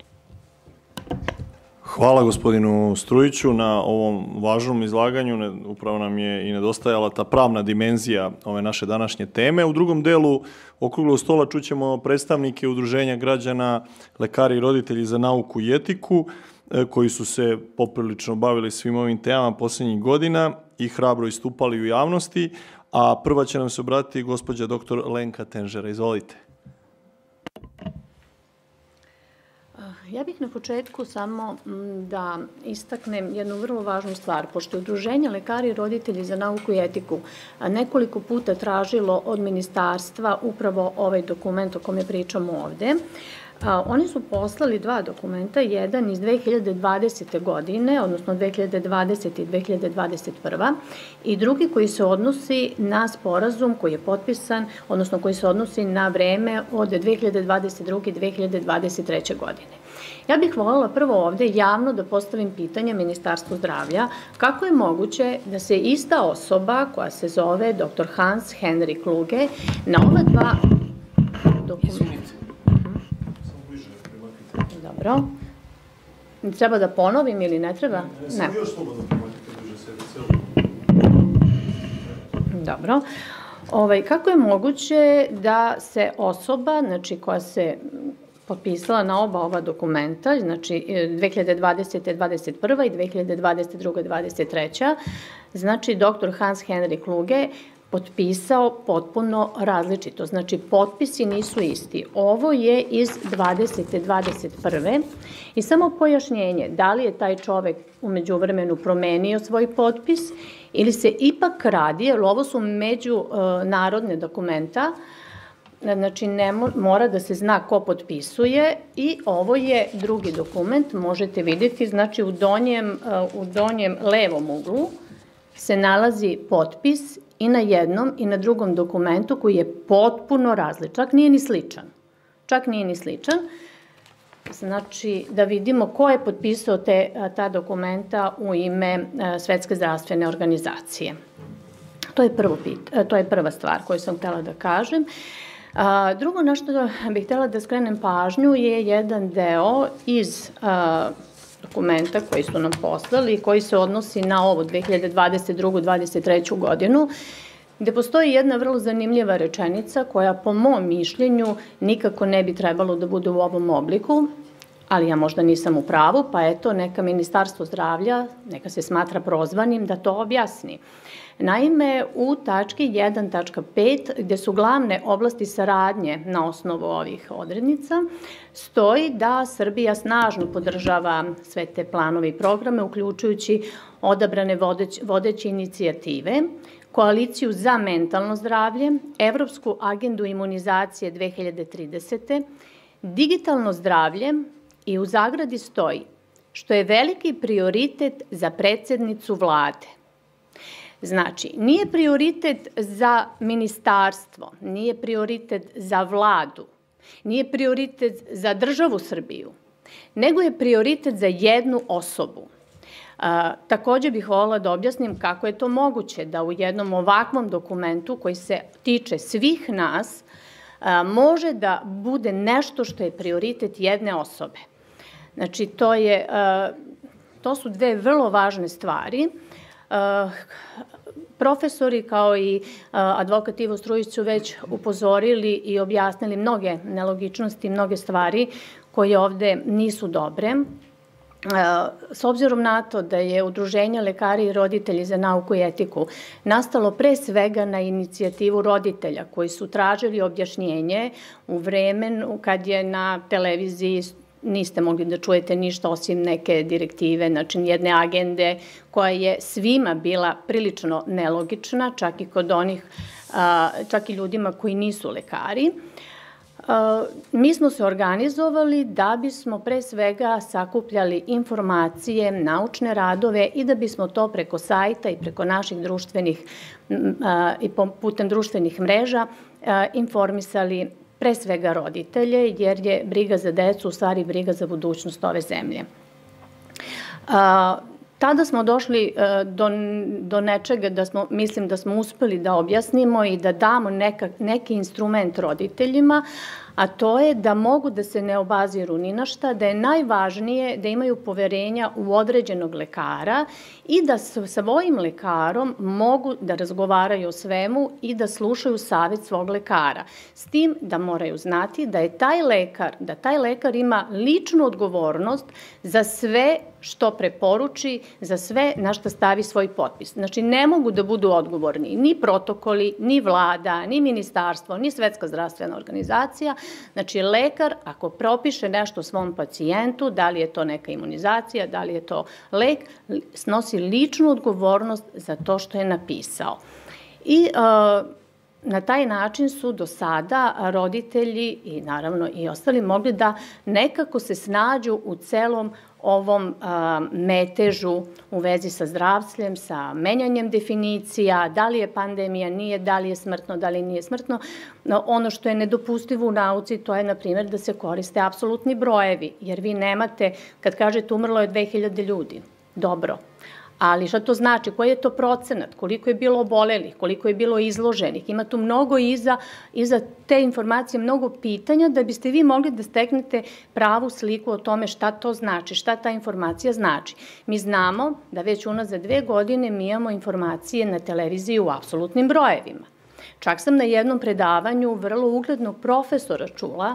Hvala gospodinu Strujiću na ovom važnom izlaganju. Upravo nam je i nedostajala ta pravna dimenzija ove naše današnje teme. U drugom delu okruglog stola čućemo predstavnike Udruženja građana, lekari i roditelji za nauku i etiku, koji su se poprilično bavili svim ovim temama posljednjih godina i hrabro istupali u javnosti. A prva će nam se obratiti gospođa doktor Lenka Tenžera. Izvolite. Ja bih na početku samo da istaknem jednu vrlo važnu stvar, pošto je Udruženje lekari i roditelji za nauku i etiku nekoliko puta tražilo od ministarstva upravo ovaj dokument o kome pričamo ovde. Oni su poslali dva dokumenta, jedan iz dve hiljade dvadesete. godine, odnosno dve hiljade dvadesete. i dve hiljade dvadeset prve. i drugi koji se odnosi na sporazum koji je potpisan, odnosno koji se odnosi na vreme od dve hiljade dvadeset druge. i dve hiljade dvadeset treće. godine. Ja bih voljela prvo ovde javno da postavim pitanje Ministarstvu zdravlja kako je moguće da se ista osoba koja se zove doktor Hans Henrik Kluge na ova dva dokumenta. Dobro. Treba da ponovim ili ne treba? Ne. Dobro. Kako je moguće da se osoba, znači koja se potpisala na oba ova dokumenta, znači dve hiljade dvadesete. dvadeset prve. i dve hiljade dvadeset druge. dvadeset treće. znači doktor Hans Henrik Kluge potpisao potpuno različito. Znači, potpisi nisu isti. Ovo je iz dvadesete. dvadeset prve. I samo pojašnjenje, da li je taj čovek umeđu vremenu promenio svoj potpis ili se ipak radi, jer ovo su međunarodne dokumenta, znači mora da se zna ko potpisuje i ovo je drugi dokument, možete vidjeti, znači u donjem levom uglu se nalazi potpis i na jednom i na drugom dokumentu koji je potpuno različan, čak nije ni sličan. Čak nije ni sličan. Znači, da vidimo ko je potpisao ta dokumenta u ime Svetske zdravstvene organizacije. To je prva stvar koju sam htjela da kažem. Drugo na što bih htjela da skrenem pažnju je jedan deo iz dokumenta koji su nam poslali i koji se odnosi na ovu dve hiljade dvadeset drugu. dvadeset treću. godinu, gde postoji jedna vrlo zanimljiva rečenica koja po mom mišljenju nikako ne bi trebalo da bude u ovom obliku, ali ja možda nisam u pravu, pa eto, neka Ministarstvo zdravlja, neka se smatra prozvanim da to objasni. Naime, u tački jedan tačka pet, gde su glavne oblasti saradnje na osnovu ovih odrednica, stoji da Srbija snažno podržava sve te planove i programe, uključujući odabrane vodeće inicijative, Koaliciju za mentalno zdravlje, Evropsku agendu imunizacije dve hiljade tridesete. digitalno zdravlje i u zagradi stoji što je veliki prioritet za predsednicu vlade. Znači, nije prioritet za ministarstvo, nije prioritet za vladu, nije prioritet za državu Srbiju, nego je prioritet za jednu osobu. Takođe bih voljela da objasnim kako je to moguće da u jednom ovakvom dokumentu koji se tiče svih nas može da bude nešto što je prioritet jedne osobe. Znači, to je, to su dve vrlo važne stvari. Profesori kao i advokat Ivo Strujić su već upozorili i objasnili mnoge nelogičnosti, mnoge stvari koje ovde nisu dobre. S obzirom na to da je Udruženje lekari i roditelji za nauku i etiku nastalo pre svega na inicijativu roditelja koji su tražili objašnjenje u vremenu kad je na televiziji niste mogli da čujete ništa osim neke direktive, znači jedne agende koja je svima bila prilično nelogična, čak i kod onih, čak i ljudima koji nisu lekari. Mi smo se organizovali da bismo pre svega sakupljali informacije, naučne radove i da bismo to preko sajta i preko naših društvenih i putem društvenih mreža informisali pre svega roditelje, jer je briga za decu u stvari briga za budućnost ove zemlje. Tada smo došli do, do nečega da smo, mislim da smo uspeli da objasnimo i da damo neka, neki instrument roditeljima, a to je da mogu da se ne obaziru ni na šta, da je najvažnije da imaju poverenja u određenog lekara i da sa svojim lekarom mogu da razgovaraju o svemu i da slušaju savjet svog lekara. S tim da moraju znati da je taj lekar, da taj lekar ima ličnu odgovornost za sve što preporuči, za sve na što stavi svoj potpis. Znači, ne mogu da budu odgovorni ni protokoli, ni vlada, ni ministarstvo, ni Svetska zdravstvena organizacija. Znači, lekar, ako propiše nešto svom pacijentu, da li je to neka imunizacija, da li je to lek, snosi ličnu odgovornost za to što je napisao. I na taj način su do sada roditelji i naravno i ostali mogli da nekako se snađu u celom ovom metežu u vezi sa zdravstvom, sa menjanjem definicija, da li je pandemija, nije, da li je smrtno, da li nije smrtno. Ono što je nedopustivo u nauci, to je, na primjer, da se koriste apsolutni brojevi, jer vi nemate, kad kažete umrlo je dve hiljade ljudi, dobro, ali šta to znači, koji je to procenat, koliko je bilo obolelih, koliko je bilo izloženih, ima tu mnogo iza, iza te informacije, mnogo pitanja da biste vi mogli da steknete pravu sliku o tome šta to znači, šta ta informacija znači. Mi znamo da već unazad dve godine mi imamo informacije na televiziji u apsolutnim brojevima. Čak sam na jednom predavanju vrlo uglednog profesora čula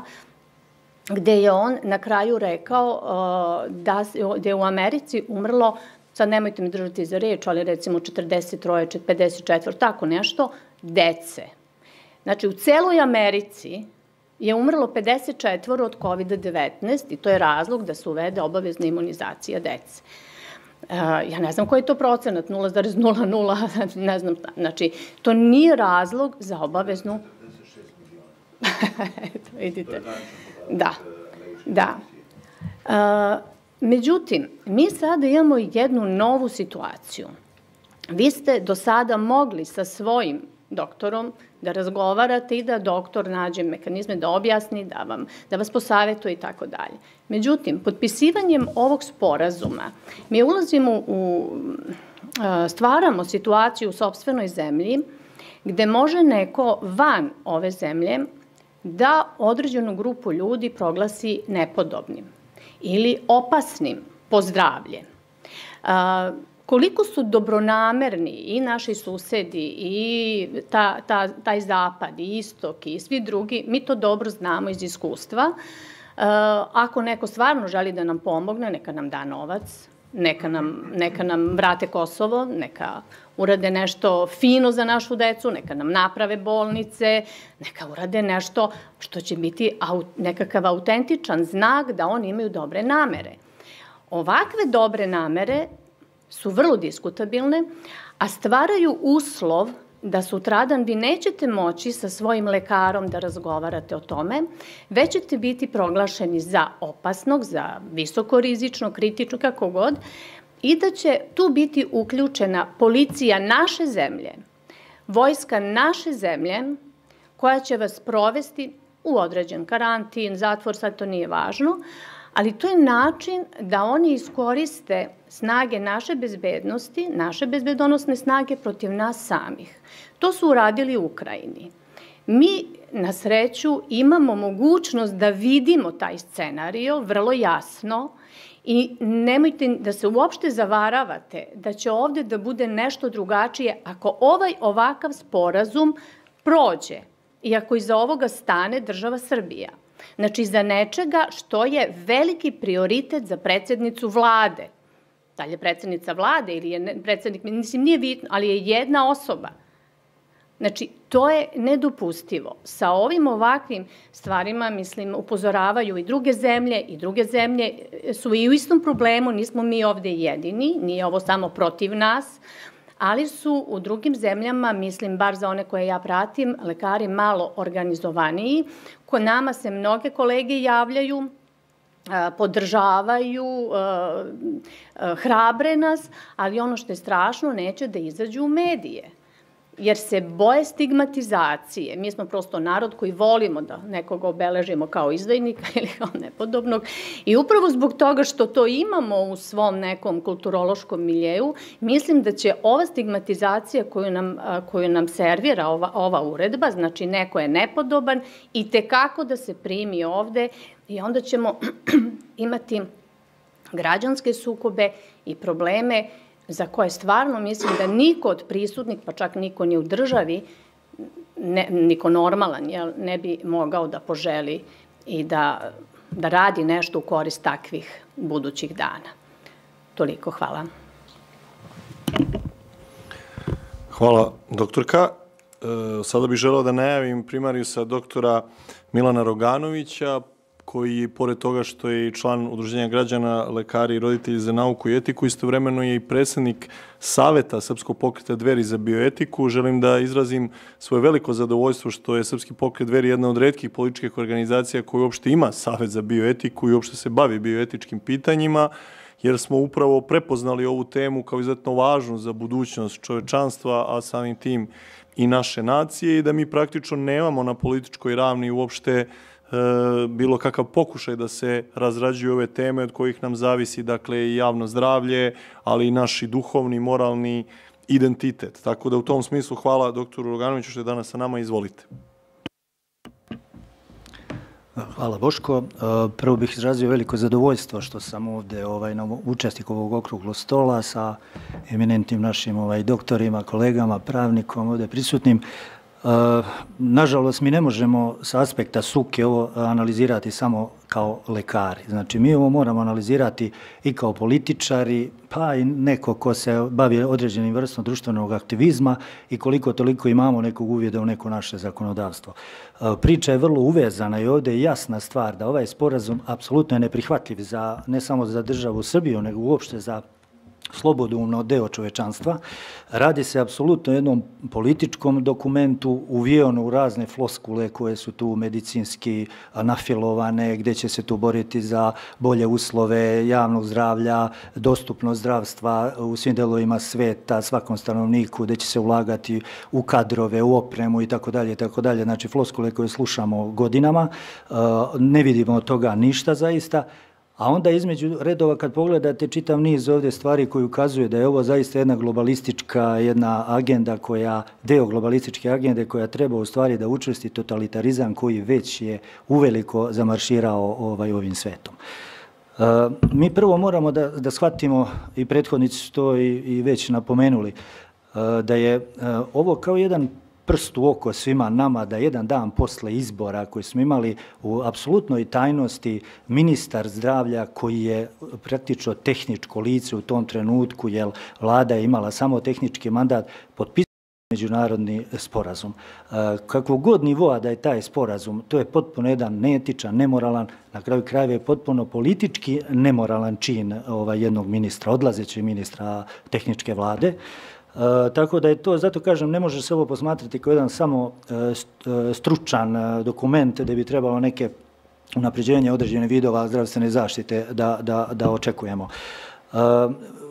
gde je on na kraju rekao da je u Americi umrlo, sad nemojte mi držati za reč, ali recimo četrdeset tri, pedeset četiri, tako nešto, dece. Znači, u celoj Americi je umrlo pedeset četiri od kovid devetnaest i to je razlog da se uvede obavezna imunizacija dece. Ja ne znam koji je to procenat, nula zarez nula nula, ne znam, znači, to nije razlog za obaveznu... Eto, vidite. Da, da. Međutim, mi sada imamo jednu novu situaciju. Vi ste do sada mogli sa svojim doktorom da razgovarate i da doktor nađe mehanizme da objasni, da, vam, da vas posavetuje i tako dalje. Međutim, potpisivanjem ovog sporazuma mi ulazimo u, stvaramo situaciju u sopstvenoj zemlji gde može neko van ove zemlje da određenu grupu ljudi proglasi nepodobnim ili opasnim po zdravlje. Koliko su dobronamerni i naši susedi i ta, ta, taj zapad i istok i svi drugi, mi to dobro znamo iz iskustva. Ako neko stvarno želi da nam pomogne, neka nam da novac, neka nam, neka nam vrate Kosovo, neka urade nešto fino za našu decu, neka nam naprave bolnice, neka urade nešto što će biti nekakav autentičan znak da oni imaju dobre namere. Ovakve dobre namere su vrlo diskutabilne, a stvaraju uslov da sutradan vi nećete moći sa svojim lekarom da razgovarate o tome, već ćete biti proglašeni za opasnog, za visokorizično, kritično, kako god, i da će tu biti uključena policija naše zemlje, vojska naše zemlje, koja će vas provesti u određen karantin, zatvor, sad to nije važno, ali to je način da oni iskoriste snage naše bezbednosti, naše bezbedonosne snage protiv nas samih. To su uradili u Ukrajini. Mi, na sreću, imamo mogućnost da vidimo taj scenario vrlo jasno I nemojte da se uopšte zavaravate da će ovde da bude nešto drugačije ako ovaj ovakav sporazum prođe i ako iza ovoga stane država Srbija. Znači, za nečega što je veliki prioritet za predsednicu vlade. Da li je predsednica vlade ili je predsednik, mislim, nije bitno, ali je jedna osoba. Znači, to je nedopustivo. Sa ovim ovakvim stvarima, mislim, upozoravaju i druge zemlje, i druge zemlje su i u istom problemu, nismo mi ovde jedini, nije ovo samo protiv nas, ali su u drugim zemljama, mislim, bar za one koje ja pratim, lekari malo organizovaniji. Kod nama se mnoge kolege javljaju, podržavaju, hrabre nas, ali ono što je strašno, neće da izađu u medije, jer se boje stigmatizacije. Mi smo prosto narod koji volimo da nekoga obeležimo kao izdajnika ili kao nepodobnog i upravo zbog toga što to imamo u svom nekom kulturološkom miljeju, mislim da će ova stigmatizacija koju nam, koju nam servira ova, ova uredba, znači neko je nepodoban, i tekako da se primi ovde i onda ćemo imati građanske sukobe i probleme za koje stvarno mislim da niko od prisutnih, pa čak niko ni u državi, ne, niko normalan, jel, ne bi mogao da poželi i da, da radi nešto u korist takvih budućih dana. Toliko, hvala. Hvala, doktorka. E, sada bih želeo da najavim primarijusa doktora Milana Roganovića, koji, pored toga što je i član Udruženja građana, lekari i roditelji za nauku i etiku, istovremeno je i predsednik Saveta Srpskog pokreta Dveri za bioetiku. Želim da izrazim svoje veliko zadovoljstvo što je Srpski pokret Dveri jedna od retkih političkih organizacija koja uopšte ima Savet za bioetiku i uopšte se bavi bioetičkim pitanjima, jer smo upravo prepoznali ovu temu kao izuzetno važnu za budućnost čovečanstva, a samim tim i naše nacije, i da mi praktično nemamo na političkoj ravni uopšte bilo kakav pokušaj da se razrađuju ove teme od kojih nam zavisi, dakle, i javno zdravlje, ali i naš i duhovni, moralni identitet. Tako da u tom smislu hvala doktoru Roganoviću što je danas sa nama. Izvolite. Hvala, Boško. Prvo bih izrazio veliko zadovoljstvo što sam ovde ovaj, na učesnik ovog okruglog stola sa eminentnim našim ovaj, doktorima, kolegama, pravnikom ovde prisutnim. Nažalost, mi ne možemo sa aspekta struke ovo analizirati samo kao lekari. Znači, mi ovo moramo analizirati i kao političari, pa i neko ko se bavi određenim vrstom društvenog aktivizma i koliko toliko imamo nekog uvida u neko naše zakonodavstvo. Priča je vrlo uvezana i ovde je jasna stvar da ovaj sporazum apsolutno je neprihvatljiv za, ne samo za državu Srbiju, nego uopšte za slobodoumno deo čovečanstva. Radi se apsolutno o jednom političkom dokumentu uvijeno u razne floskule koje su tu medicinski nafilovane, gde će se tu boriti za bolje uslove javnog zdravlja, dostupnost zdravstva u svim delovima sveta, svakom stanovniku, gde će se ulagati u kadrove, u opremu i tako dalje, tako dalje. Znači, floskule koje slušamo godinama, ne vidimo od toga ništa zaista. A onda između redova kad pogledate čitav niz ovdje stvari koji ukazuje da je ovo zaista jedna globalistička, jedna agenda koja, deo globalističke agende koja treba u stvari da učvrsti totalitarizam koji već je uveliko zamarširao ovaj, ovim svetom. Uh, mi prvo moramo da, da shvatimo, i prethodnici su to i, i već napomenuli, uh, da je uh, ovo kao jedan prst u oko svima nama, da jedan dan posle izbora koji smo imali u apsolutnoj tajnosti ministar zdravlja, koji je praktično tehničko lice u tom trenutku, jer vlada je imala samo tehnički mandat, potpisao međunarodni sporazum. Kakvog god nivoa da je taj sporazum, to je potpuno jedan neetičan, nemoralan, na kraju krajeva je potpuno politički nemoralan čin ovaj, jednog ministra, odlazećeg ministra tehničke vlade. Uh, tako da je to, zato kažem, ne može se ovo posmatrati kao jedan samo uh, stručan uh, dokument gde bi trebalo neke unapređenje određene vidova zdravstvene zaštite da, da, da očekujemo. Uh,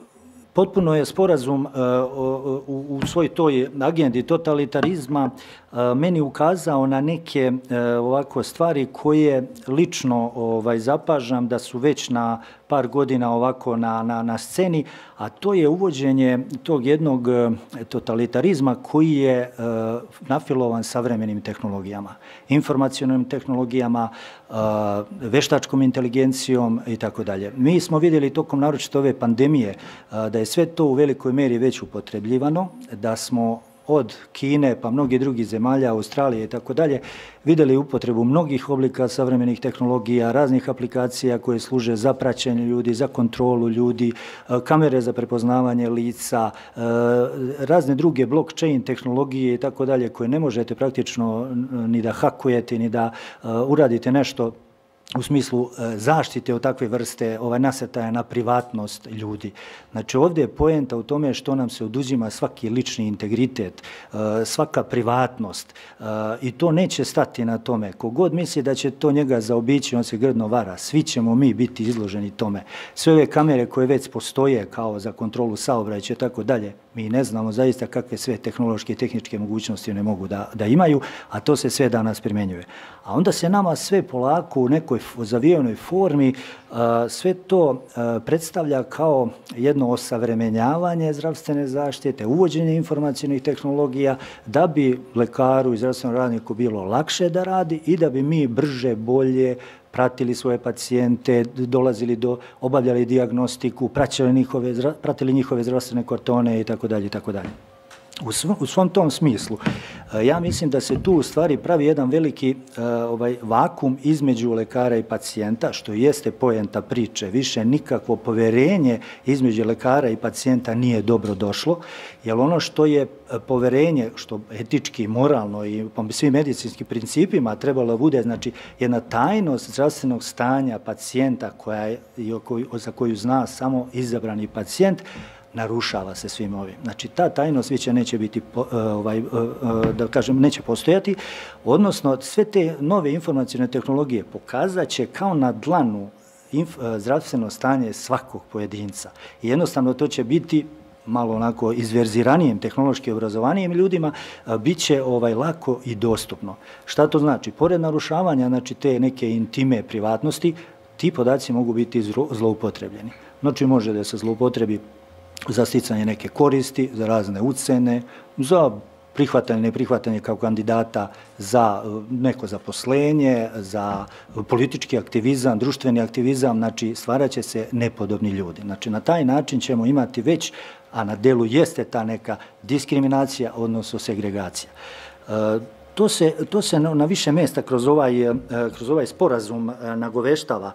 potpuno je sporazum uh, u, u svoj toj agendi totalitarizma uh, meni ukazao na neke ovako stvari koje lično ovaj, zapažam da su već na par godina ovako na, na, na sceni, a to je uvođenje tog jednog totalitarizma koji je nafilovan savremenim tehnologijama, informacionalnim tehnologijama, veštačkom inteligencijom i tako dalje. Mi smo vidjeli tokom naročito ove pandemije da je sve to u velikoj meri već upotrebljivano, da smo od Kine pa mnogi drugih zemalja, Australije i tako dalje, vidjeli upotrebu mnogih oblika savremenih tehnologija, raznih aplikacija koje služe za praćenje ljudi, za kontrolu ljudi, kamere za prepoznavanje lica, razne druge blockchain tehnologije i tako dalje koje ne možete praktično ni da hakujete, ni da uradite nešto u smislu zaštite od takve vrste ovaj, nasrtaja na privatnost ljudi. Znači ovdje je poenta u tome što nam se oduzima svaki lični integritet, svaka privatnost i to neće stati na tome. Kogod misli da će to njega zaobići, on se grdno vara. Svi ćemo mi biti izloženi tome. Sve ove kamere koje već postoje kao za kontrolu saobraćaja i tako dalje, mi ne znamo zaista kakve sve tehnološke i tehničke mogućnosti one mogu da, da imaju, a to se sve danas primjenjuje. A onda se nama sve polako u nekoj zavijenoj formi sve to predstavlja kao jedno osavremenjavanje zdravstvene zaštite, uvođenje informacijnih tehnologija da bi lekaru i zdravstvenom radniku bilo lakše da radi i da bi mi brže, bolje pratili svoje pacijente, dolazili do, obavljali dijagnostiku, pratili njihove, pratili njihove zdravstvene kartone i tako dalje i tako dalje. U, sv, u svom tom smislu, ja mislim da se tu u stvari pravi jedan veliki ovaj, vakum između lekara i pacijenta, što jeste poenta priče. Više nikakvo poverenje između lekara i pacijenta nije dobro došlo, jer ono što je poverenje, što etički, moralno i po svim medicinskim principima trebalo bude, znači jedna tajnost zdravstvenog stanja pacijenta koja je, za koju zna samo izabrani pacijent, narušava se svim ovim. Znači, ta tajnost više neće biti, ovaj, da kažem, neće postojati, odnosno sve te nove informacijne tehnologije pokazat će kao na dlanu zdravstveno stanje svakog pojedinca. I jednostavno to će biti malo onako izverziranijim, tehnološki obrazovanijim ljudima, bit će ovaj, lako i dostupno. Šta to znači? Pored narušavanja, znači, te neke intime privatnosti, ti podaci mogu biti zloupotrebljeni. Znači, može da se zloupotrebi za sticanje neke koristi, za razne ucene, za prihvatanje, neprihvatanje kao kandidata za neko zaposlenje, za politički aktivizam, društveni aktivizam, znači stvarat će se nepodobni ljudi. Znači na taj način ćemo imati već, a na delu jeste ta neka diskriminacija, odnosno segregacija. To se, to se na više mjesta kroz ovaj, kroz ovaj sporazum nagoveštava,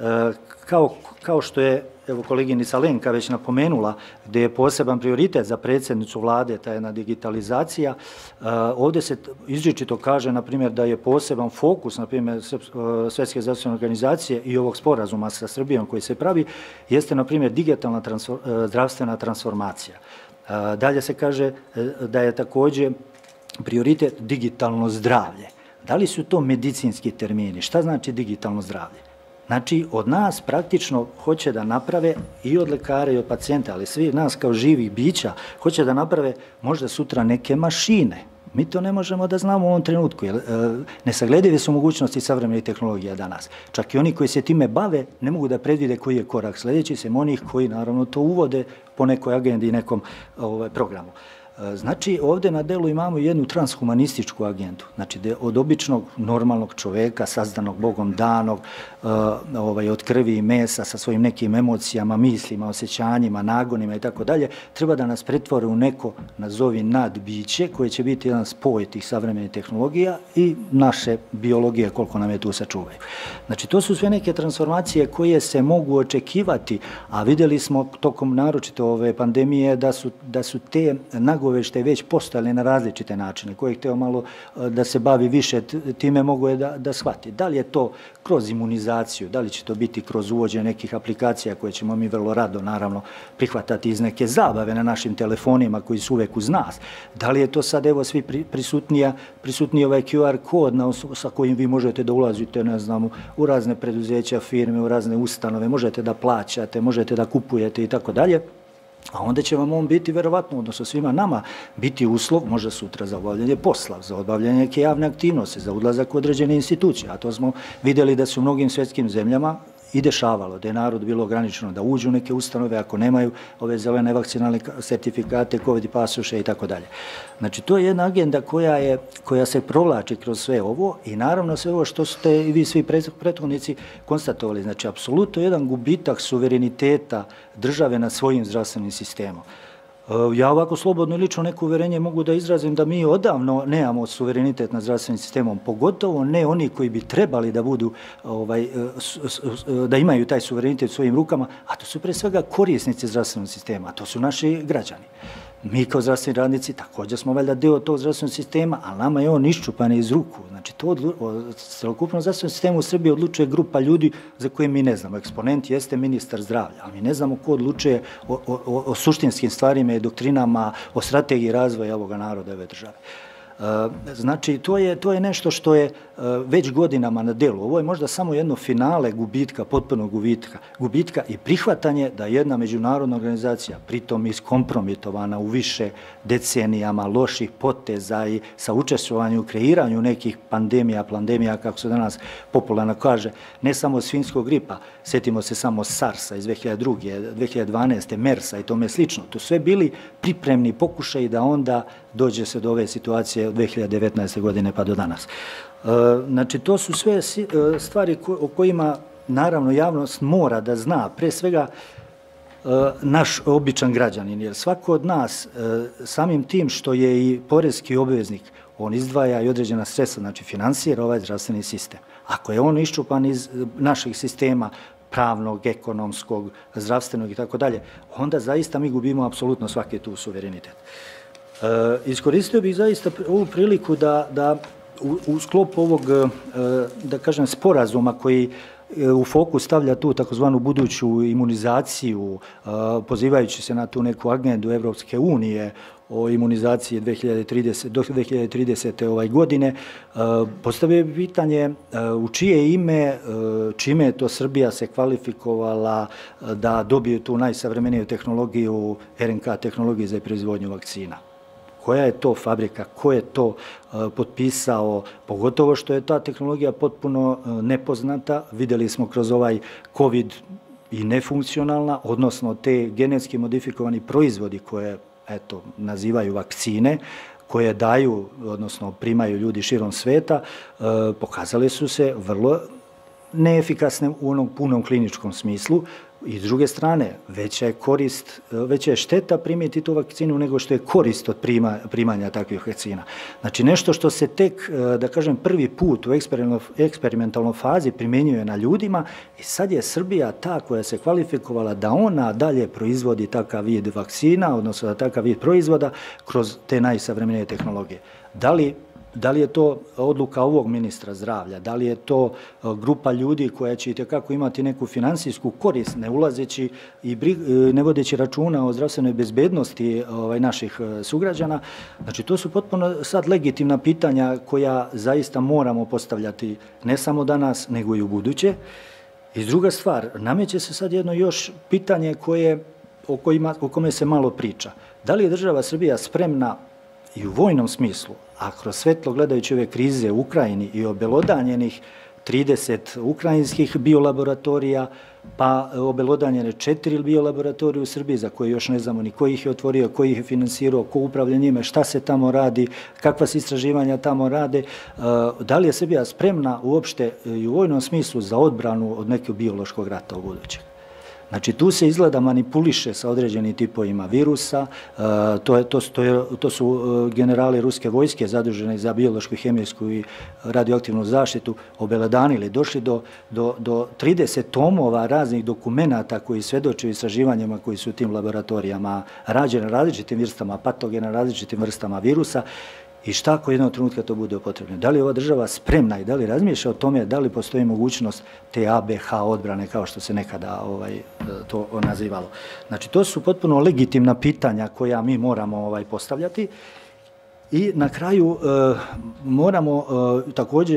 kao, kao što je evo koleginica Lenka već napomenula, gdje je poseban prioritet za predsjednicu vlade, ta jedna digitalizacija. Ovdje se izričito kaže, na primjer, da je poseban fokus, na primjer, Svjetske zdravstvene organizacije i ovog sporazuma sa Srbijom koji se pravi, jeste, na primjer, digitalna transfor, zdravstvena transformacija. Dalje se kaže da je također prioritet digitalno zdravlje. Da li su to medicinski termini? Šta znači digitalno zdravlje? Znači, od nas praktično hoće da naprave i od lekara i od pacijenta, ali svi nas kao živih bića hoće da naprave možda sutra neke mašine. Mi to ne možemo da znamo u ovom trenutku, jer nesagledive su mogućnosti savremenih tehnologija danas. Čak i oni koji se time bave ne mogu da predvide koji je korak sljedeći, sem onih koji naravno to uvode po nekoj agendi i nekom ovaj, programu. Znači, ovdje na delu imamo jednu transhumanističku agendu, znači od običnog normalnog čoveka, sazdanog Bogom danog, ovaj, od krvi i mesa, sa svojim nekim emocijama, mislima, osjećanjima, nagonima i tako dalje, treba da nas pretvore u neko, nazovi, nadbiće, koje će biti jedan spoj tih savremenih tehnologija i naše biologije, koliko nam je tu sačuvaju. Znači, to su sve neke transformacije koje se mogu očekivati, a vidjeli smo tokom naročito ove pandemije da su, da su te nagovešte već postojale na različite načine, koje je htio malo da se bavi više time, mogu je da, da shvati. Da li je to kroz imunizaciju, da li će to biti kroz uvođenje nekih aplikacija koje ćemo mi vrlo rado, naravno, prihvatati iz neke zabave na našim telefonima koji su uvek uz nas. Da li je to sad, evo, svi prisutnija, prisutniji ovaj Q R kod na, sa kojim vi možete da ulazite, ne znam, u razne preduzeća, firme, u razne ustanove, možete da plaćate, možete da kupujete i tako dalje. A onda će vam on biti, verovatno, odnosno svima nama, biti uslov, možda sutra, za obavljanje posla, za obavljanje neke javne aktivnosti, za odlazak u određene institucije. A to smo vidjeli da se u mnogim svjetskim zemljama i dešavalo, da je narod bilo ograničeno da uđu u neke ustanove ako nemaju ove zelene vakcinalne sertifikate, covid pasoše i tako dalje. Znači, to je jedna agenda koja, je, koja se provlači kroz sve ovo i naravno sve ovo što ste i vi svi prethodnici konstatovali. Znači, apsolutno jedan gubitak suvereniteta države nad svojim zdravstvenim sistemom. Ja ovako slobodno i lično neko uverenje mogu da izrazim da mi odavno nemamo suverenitet nad zdravstvenim sistemom, pogotovo ne oni koji bi trebali da budu, ovaj, da imaju taj suverenitet u svojim rukama, a to su pre svega korisnici zdravstvenog sistema, a to su naši građani. Mi kao zdravstveni radnici također smo valjda deo tog zdravstvenog sistema, ali nama je on iščupan iz ruku. Znači, to o celokupnom zdravstvenom sistemu u Srbiji odlučuje grupa ljudi za koje mi ne znamo. Eksponent jeste ministar zdravlja, ali mi ne znamo ko odlučuje o, o, o suštinskim stvarima i doktrinama, o strategiji razvoja ovoga naroda, ove države. Znači, to je, to je nešto što je već godinama na delu. Ovo je možda samo jedno finale gubitka, potpunog gubitka, gubitka i prihvatanje da jedna međunarodna organizacija, pritom iskompromitovana u više decenijama loših poteza i sa učestvovanjem u kreiranju nekih pandemija, plandemija, kako se danas popularno kaže, ne samo svinjskog gripa, sjetimo se samo SARS-a iz dve hiljade druge, dve hiljade dvanaeste, MERS-a i tome slično. To sve bili pripremni pokušaji da onda dođe se do ove situacije od dve hiljade devetnaeste. godine pa do danas. Znači, to su sve stvari o kojima, naravno, javnost mora da zna, pre svega naš običan građanin, jer svako od nas, samim tim što je i porezki obveznik, on izdvaja i određena sredstva, znači finansira ovaj zdravstveni sistem. Ako je on iščupan iz naših sistema, pravnog, ekonomskog, zdravstvenog i tako dalje, onda zaista mi gubimo apsolutno svaki tu suverenitet. Iskoristio bih zaista ovu priliku da, da u, u sklopu ovog, da kažem, sporazuma koji u fokus stavlja tu takozvanu buduću imunizaciju, pozivajući se na tu neku agendu Evropske unije o imunizaciji dve hiljade tridesete, do dve hiljade tridesete. Ovaj godine, postavio bi pitanje u čije ime, čime je to Srbija se kvalifikovala da dobije tu najsavremeniju tehnologiju, R N K tehnologiju za proizvodnju vakcina. Koja je to fabrika, ko je to uh, potpisao, pogotovo što je ta tehnologija potpuno uh, nepoznata. Vidjeli smo kroz ovaj COVID i nefunkcionalna, odnosno te genetski modifikovani proizvodi koje, eto, nazivaju vakcine, koje daju, odnosno primaju ljudi širom sveta, uh, pokazali su se vrlo neefikasne u onom punom kliničkom smislu. I s druge strane, veća je korist, veća je šteta primiti tu vakcinu nego što je korist od prima, primanja takvih vakcina. Znači, nešto što se tek, da kažem, prvi put u eksperimentalnoj fazi primjenjuje na ljudima i sad je Srbija ta koja se kvalifikovala da ona dalje proizvodi takav vid vakcina, odnosno da takav vid proizvoda kroz te najsavremenije tehnologije. Da li Da li je to odluka ovog ministra zdravlja, da li je to grupa ljudi koja će itekako imati neku finansijsku korist, ne ulazeći i ne vodeći računa o zdravstvenoj bezbednosti ovaj, naših sugrađana. Znači, to su potpuno sad legitimna pitanja koja zaista moramo postavljati ne samo danas, nego i u buduće. I druga stvar, nameće se sad jedno još pitanje koje, o, kojima, o kome se malo priča. Da li je država Srbija spremna i u vojnom smislu, a kroz svetlo gledajući ove krize u Ukrajini i obelodanjenih trideset ukrajinskih biolaboratorija, pa obelodanjene četiri biolaboratorije u Srbiji, za koje još ne znamo ni ko ih je otvorio, ko ih je finansirao, ko upravlja njime, šta se tamo radi, kakva se istraživanja tamo rade. Da li je Srbija spremna uopšte i u vojnom smislu za odbranu od nekog biološkog rata u budućeg? Znači, tu se izgleda manipuliše sa određenim tipovima virusa, to, je, to, to, je, to su generali ruske vojske zaduženi za biološku, hemijsku i radioaktivnu zaštitu obelodanili, došli do, do, do trideset tomova raznih dokumenata koji svedoče o istraživanjima koji su u tim laboratorijama rađene različitim vrstama patogena, različitim vrstama virusa. I šta ako jednog trenutka to bude potrebno? Da li je ova država spremna i da li razmišlja o tome da li postoji mogućnost te A B H odbrane kao što se nekada ovaj, to nazivalo? Znači, to su potpuno legitimna pitanja koja mi moramo ovaj, postavljati i na kraju e, moramo e, također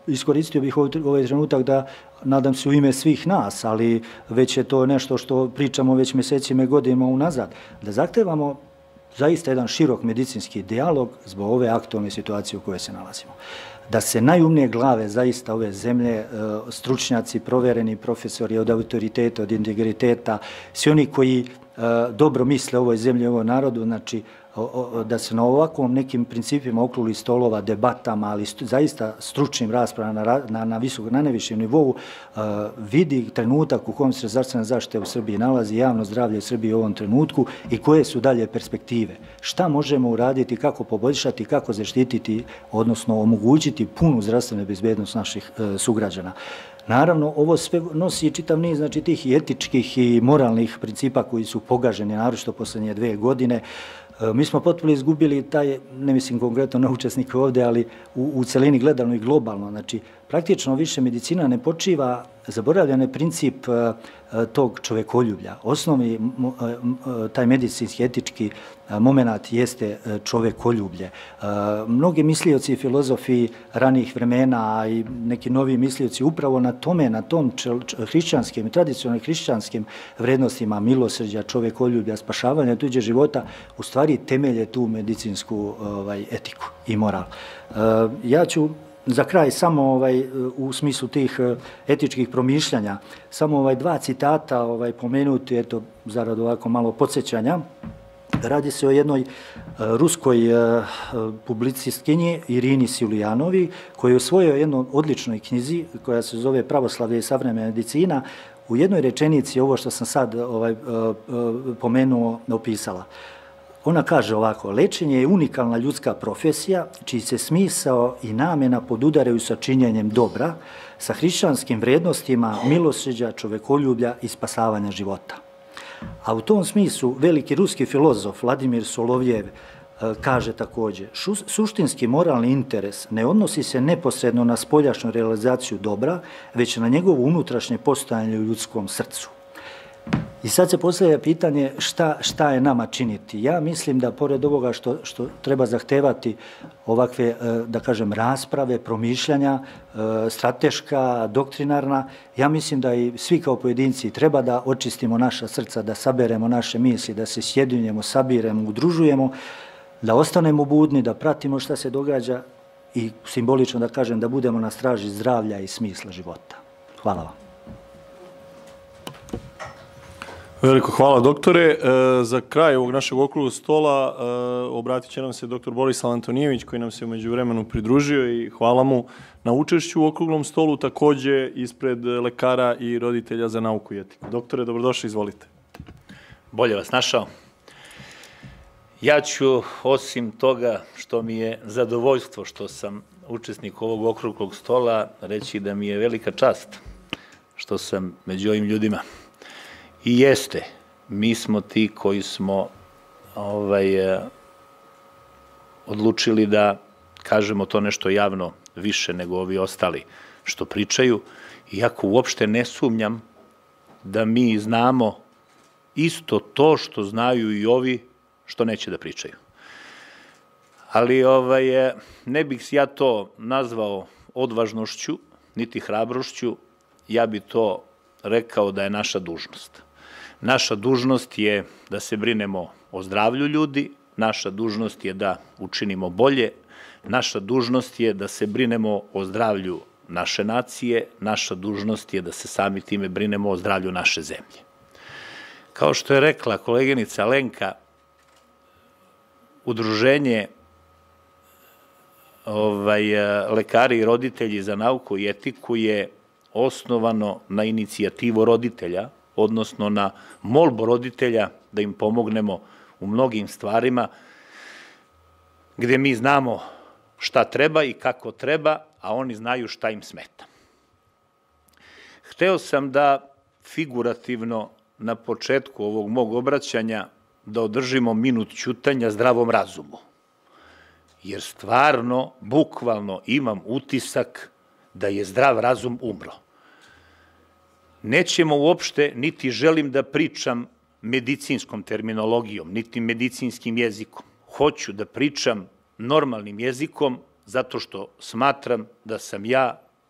iskoristio bih ovaj trenutak da, nadam se u ime svih nas, ali već je to nešto što pričamo već mjesecima i godinama unazad, da zahtevamo zaista jedan širok medicinski dijalog zbog ove aktualne situacije u kojoj se nalazimo. Da se najumnije glave zaista ove zemlje, stručnjaci, provereni profesori od autoriteta, od integriteta, svi oni koji dobro misle o ovoj zemlji, o ovom narodu, znači da se na ovakvom nekim principima okruglih stolova, debatama, ali zaista stručnim raspravama na, na, visok, na najvišem nivou vidi trenutak u kojem se zdravstvena zaštita u Srbiji nalazi, javno zdravlje u Srbiji u ovom trenutku i koje su dalje perspektive. Šta možemo uraditi, kako poboljšati, kako zaštititi, odnosno omogućiti punu zdravstvenu bezbednost naših sugrađana. Naravno, ovo sve nosi čitav niz, znači, tih i etičkih i moralnih principa koji su pogaženi, naročito posljednje dve godine. Mi smo potpuno izgubili taj, ne mislim konkretno na učesnike ovdje, ali u, u celini gledano i globalno. Znači, praktično više medicina ne počiva, zaboravljan je princip tog čovekoljublja. Osnovni taj medicinski etički moment jeste čovekoljublje. Mnogi mislioci i filozofi ranijih vremena i neki novi mislioci upravo na tome, na tom hrišćanskim, tradicionalnim hrišćanskim vrednostima milosrđa, čovekoljublja, spašavanja tuđe života, u stvari temelje tu medicinsku ovaj, etiku i moral. Ja ću za kraj samo ovaj, u smislu tih etičkih promišljanja, samo ovaj, dva citata ovaj, pomenuti, eto, zarad ovako malo podsjećanja. Radi se o jednoj ruskoj publicistkinji Irini Siulijanovi, koja je u svojoj jednoj odličnoj knjizi, koja se zove Pravoslavlje i savremena medicina, u jednoj rečenici ovo što sam sad ovaj, pomenuo opisala. Ona kaže ovako: lečenje je unikalna ljudska profesija, čiji se smisao i namjena podudaraju sa činjenjem dobra, sa hrišćanskim vrednostima milosrđa, čovekoljublja i spasavanja života. A u tom smislu veliki ruski filozof Vladimir Solovjev kaže također: suštinski moralni interes ne odnosi se neposredno na spoljašnju realizaciju dobra, već na njegovo unutrašnje postojanje u ljudskom srcu. I sad se postavlja pitanje šta, šta je nama činiti. Ja mislim da pored ovoga što, što treba zahtevati ovakve, da kažem, rasprave, promišljanja, strateška, doktrinarna, ja mislim da i svi kao pojedinci treba da očistimo naša srca, da saberemo naše misli, da se sjedinjemo, sabiremo, udružujemo, da ostanemo budni, da pratimo šta se događa i simbolično da kažem da budemo na straži zdravlja i smisla života. Hvala vam. Veliko hvala, doktore. E, za kraj ovog našeg okruglog stola e, obratit će nam se doktor Borislav Antonijević, koji nam se u međuvremenu pridružio, i hvala mu na učešću u okruglom stolu, također ispred lekara i roditelja za nauku i etiku. Doktore, dobrodošli, izvolite. Bolje vas našao. Ja ću, osim toga što mi je zadovoljstvo što sam učesnik ovog okruglog stola, reći da mi je velika čast što sam među ovim ljudima. I jeste, mi smo ti koji smo ovaj, odlučili da kažemo to nešto javno više nego ovi ostali što pričaju, iako uopšte ne sumnjam da mi znamo isto to što znaju i ovi što neće da pričaju. Ali ovaj, ne bih ja to nazvao odvažnošću, niti hrabrošću, ja bi to rekao da je naša dužnost. Naša dužnost je da se brinemo o zdravlju ljudi, naša dužnost je da učinimo bolje, naša dužnost je da se brinemo o zdravlju naše nacije, naša dužnost je da se sami time brinemo o zdravlju naše zemlje. Kao što je rekla koleginica Lenka, udruženje ovaj, lekari i roditelji za nauku i etiku je osnovano na inicijativu roditelja, odnosno na molbu roditelja da im pomognemo u mnogim stvarima gdje mi znamo šta treba i kako treba, a oni znaju šta im smeta. Hteo sam da figurativno na početku ovog mog obraćanja da održimo minut ćutanja zdravom razumu, jer stvarno, bukvalno imam utisak da je zdrav razum umro. Nećemo uopšte, niti želim da pričam medicinskom terminologijom, niti medicinskim jezikom. Hoću da pričam normalnim jezikom, zato što smatram da sam ja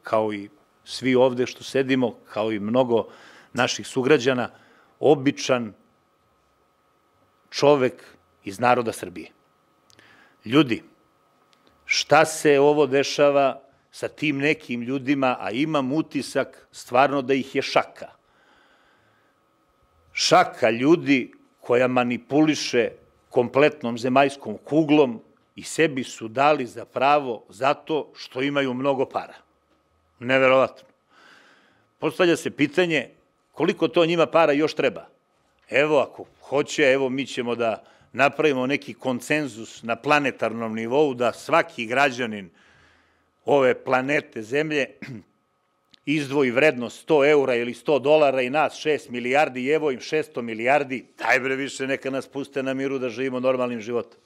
kao i svi ovde što sedimo, kao i mnogo naših sugrađana, običan čovek iz naroda Srbije. Ljudi, šta se ovo dešava sa tim nekim ljudima, a imam utisak stvarno da ih je šaka. Šaka ljudi koja manipuliše kompletnom zemaljskom kuglom i sebi su dali za pravo zato što imaju mnogo para. Neverovatno. Postavlja se pitanje koliko to njima para još treba. Evo, ako hoće, evo mi ćemo da napravimo neki konsenzus na planetarnom nivou, da svaki građanin ove planete Zemlje izdvoji vrednost sto eura ili sto dolara i nas šest milijardi i evo im šesto milijardi, daj bre više, neka nas puste na miru da živimo normalnim životom.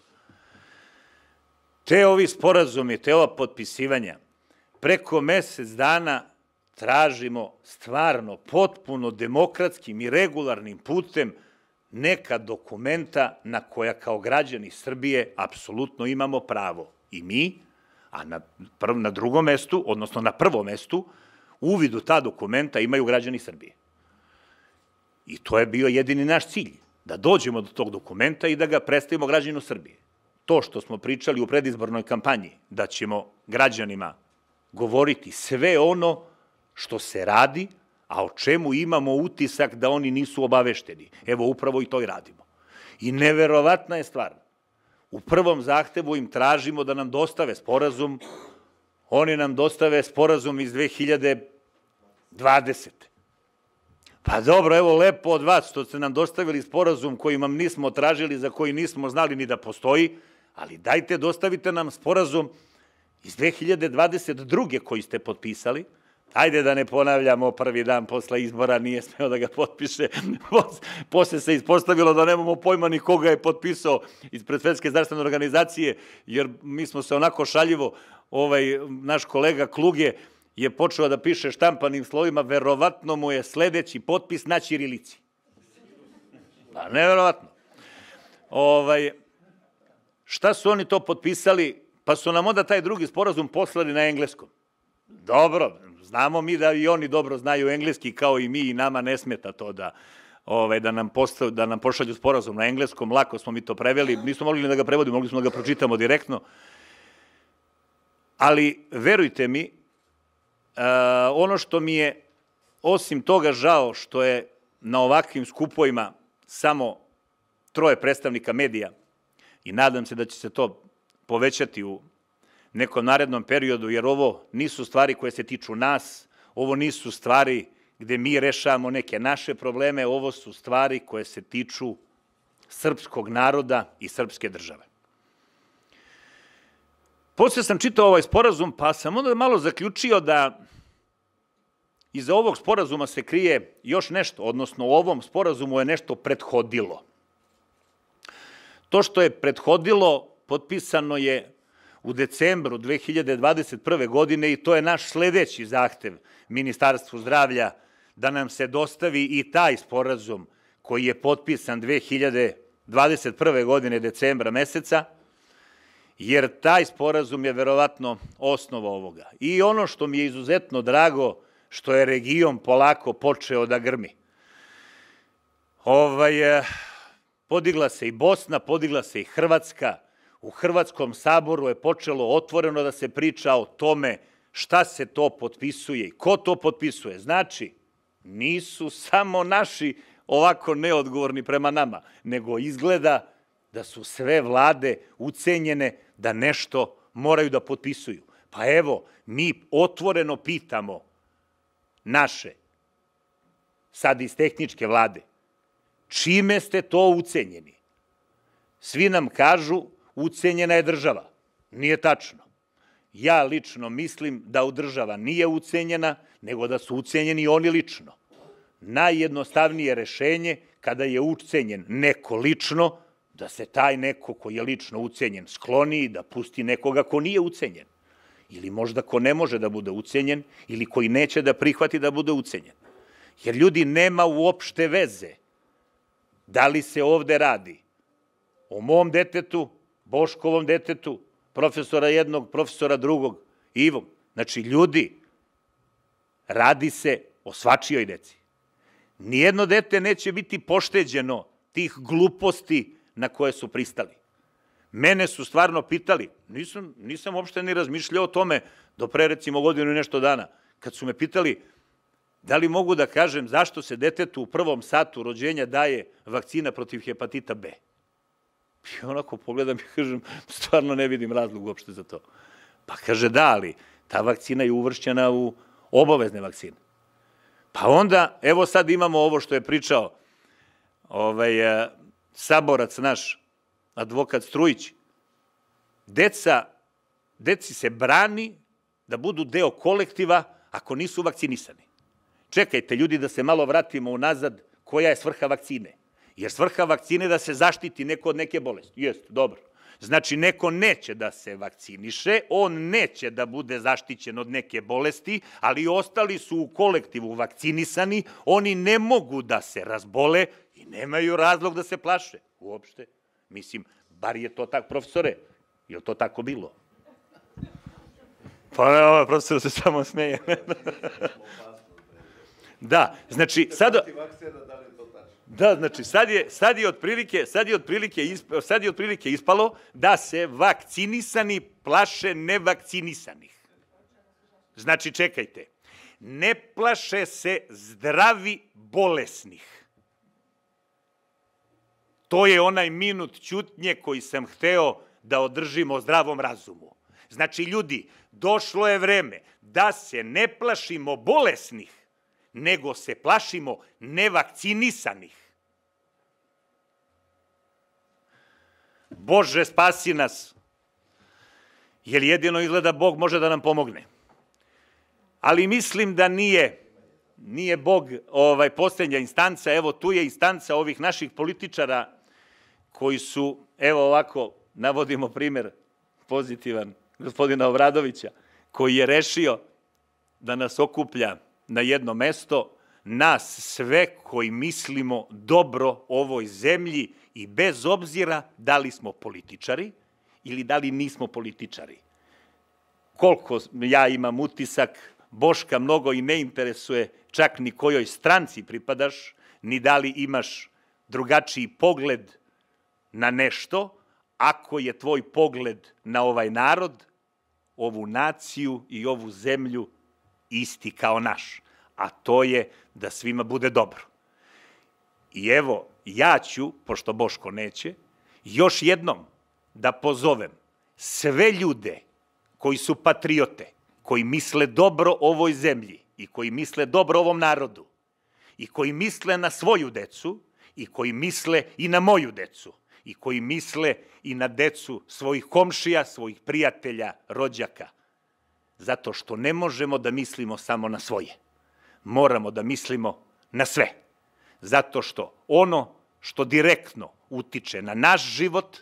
Te ovi sporazumi, te ova potpisivanja, preko mesec dana tražimo stvarno potpuno demokratskim i regularnim putem neka dokumenta na koja kao građani Srbije apsolutno imamo pravo. I mi, a na, prv, na drugom mestu, odnosno na prvom mestu, uvid u ta dokumenta imaju građani Srbije. I to je bio jedini naš cilj, da dođemo do tog dokumenta i da ga predstavimo građaninu Srbije. To što smo pričali u predizbornoj kampanji, da ćemo građanima govoriti sve ono što se radi, a o čemu imamo utisak da oni nisu obavešteni. Evo, upravo i to i radimo. I neverovatna je stvar. U prvom zahtevu im tražimo da nam dostave sporazum, oni nam dostave sporazum iz dve hiljade dvadesete. Pa dobro, evo lepo od vas što ste nam dostavili sporazum koji vam nismo tražili, za koji nismo znali ni da postoji, ali dajte dostavite nam sporazum iz dve hiljade dvadeset druge koji ste potpisali. Ajde da ne ponavljamo, prvi dan posle izbora nije smeo da ga potpiše, posle se ispostavilo da nemamo pojma ni koga je potpisao ispred Svetske zdravstvene organizacije, jer mi smo se onako šaljivo, ovaj, naš kolega Kluge je počeo da piše štampanim slovima, verovatno mu je sledeći potpis na ćirilici. Pa neverovatno. Ovaj, šta su oni to potpisali? Pa su nam onda taj drugi sporazum poslali na engleskom. Dobro, znamo mi da i oni dobro znaju engleski kao i mi i nama ne smeta to da, ovaj, da, nam postav, da nam pošalju sporazum na engleskom, lako smo mi to preveli, nismo mogli da ga prevodimo, mogli smo da ga pročitamo direktno, ali verujte mi, uh, ono što mi je osim toga žao što je na ovakvim skupovima samo troje predstavnika medija i nadam se da će se to povećati u nekom narednom periodu, jer ovo nisu stvari koje se tiču nas, ovo nisu stvari gde mi rešavamo neke naše probleme, ovo su stvari koje se tiču srpskog naroda i srpske države. Posle sam čitao ovaj sporazum, pa sam onda malo zaključio da iza ovog sporazuma se krije još nešto, odnosno u ovom sporazumu je nešto prethodilo. To što je prethodilo, potpisano je u decembru dve hiljade dvadeset prve. godine i to je naš sledeći zahtev Ministarstvu zdravlja da nam se dostavi i taj sporazum koji je potpisan dve hiljade dvadeset prve. godine decembra meseca, jer taj sporazum je verovatno osnova ovoga. I ono što mi je izuzetno drago, što je region polako počeo da grmi. Ovaj, podigla se i Bosna, podigla se i Hrvatska. U Hrvatskom saboru je počelo otvoreno da se priča o tome šta se to potpisuje i ko to potpisuje. Znači, nisu samo naši ovako neodgovorni prema nama, nego izgleda da su sve vlade ucenjene da nešto moraju da potpisuju. Pa evo, mi otvoreno pitamo naše, sad iz tehničke vlade, čime ste to ucenjeni? Svi nam kažu ucenjena je država. Nije tačno. Ja lično mislim da u država nije ucenjena, nego da su ucenjeni oni lično. Najjednostavnije rešenje kada je ucenjen neko lično, da se taj neko koji je lično ucenjen skloni i da pusti nekoga ko nije ucenjen. Ili možda ko ne može da bude ucenjen, ili koji neće da prihvati da bude ucenjen. Jer ljudi nema uopšte veze da li se ovde radi o mom detetu, Boškovom detetu, profesora jednog, profesora drugog, Ivom. Znači, ljudi, radi se o svačijoj deci. Nijedno dete neće biti pošteđeno tih gluposti na koje su pristali. Mene su stvarno pitali, nisam, nisam uopšte ni razmišljao o tome do pre recimo godinu i nešto dana, kad su me pitali da li mogu da kažem zašto se detetu u prvom satu rođenja daje vakcina protiv hepatita B. I onako pogledam i kažem, stvarno ne vidim razlog uopšte za to. Pa kaže da, ali ta vakcina je uvršćena u obavezne vakcine. Pa onda, evo sad imamo ovo što je pričao ovaj, saborac naš, advokat Strujić. Deca, deci se brani da budu deo kolektiva ako nisu vakcinisani. Čekajte, ljudi, da se malo vratimo unazad, koja je svrha vakcine? Jer svrha vakcine je da se zaštiti neko od neke bolesti. Jeste, dobro. Znači, neko neće da se vakciniše, on neće da bude zaštićen od neke bolesti, ali ostali su u kolektivu vakcinisani, oni ne mogu da se razbole i nemaju razlog da se plaše. Uopšte. Mislim, bar je to tako, profesore, je li to tako bilo? Pa ne, ovaj profesor se samo smeje. Da, znači, sad... Da, znači, sad je, sad je otprilike, sad je otprilike, ispalo, sad je otprilike ispalo da se vakcinisani plaše nevakcinisanih. Znači, čekajte, ne plaše se zdravi bolesnih. To je onaj minut ćutnje koji sam hteo da održimo o zdravom razumu. Znači, ljudi, došlo je vreme da se ne plašimo bolesnih, nego se plašimo nevakcinisanih. Bože, spasi nas, jer jedino izgleda Bog može da nam pomogne. Ali mislim da nije, nije Bog ovaj, posljednja instanca, evo tu je instanca ovih naših političara koji su, evo ovako, navodimo primer pozitivan, gospodina Obradovića, koji je rešio da nas okuplja na jedno mesto, nas sve koji mislimo dobro ovoj zemlji i bez obzira da li smo političari ili da li nismo političari. Koliko ja imam utisak, Boška mnogo i ne interesuje čak ni kojoj stranci pripadaš, ni da li imaš drugačiji pogled na nešto, ako je tvoj pogled na ovaj narod, ovu naciju i ovu zemlju isti kao naš, a to je da svima bude dobro. I evo, ja ću, pošto Boško neće, još jednom da pozovem sve ljude koji su patriote, koji misle dobro ovoj zemlji i koji misle dobro ovom narodu i koji misle na svoju decu i koji misle i na moju decu i koji misle i na decu svojih komšija, svojih prijatelja, rođaka. Zato što ne možemo da mislimo samo na svoje. Moramo da mislimo na sve. Zato što ono što direktno utiče na naš život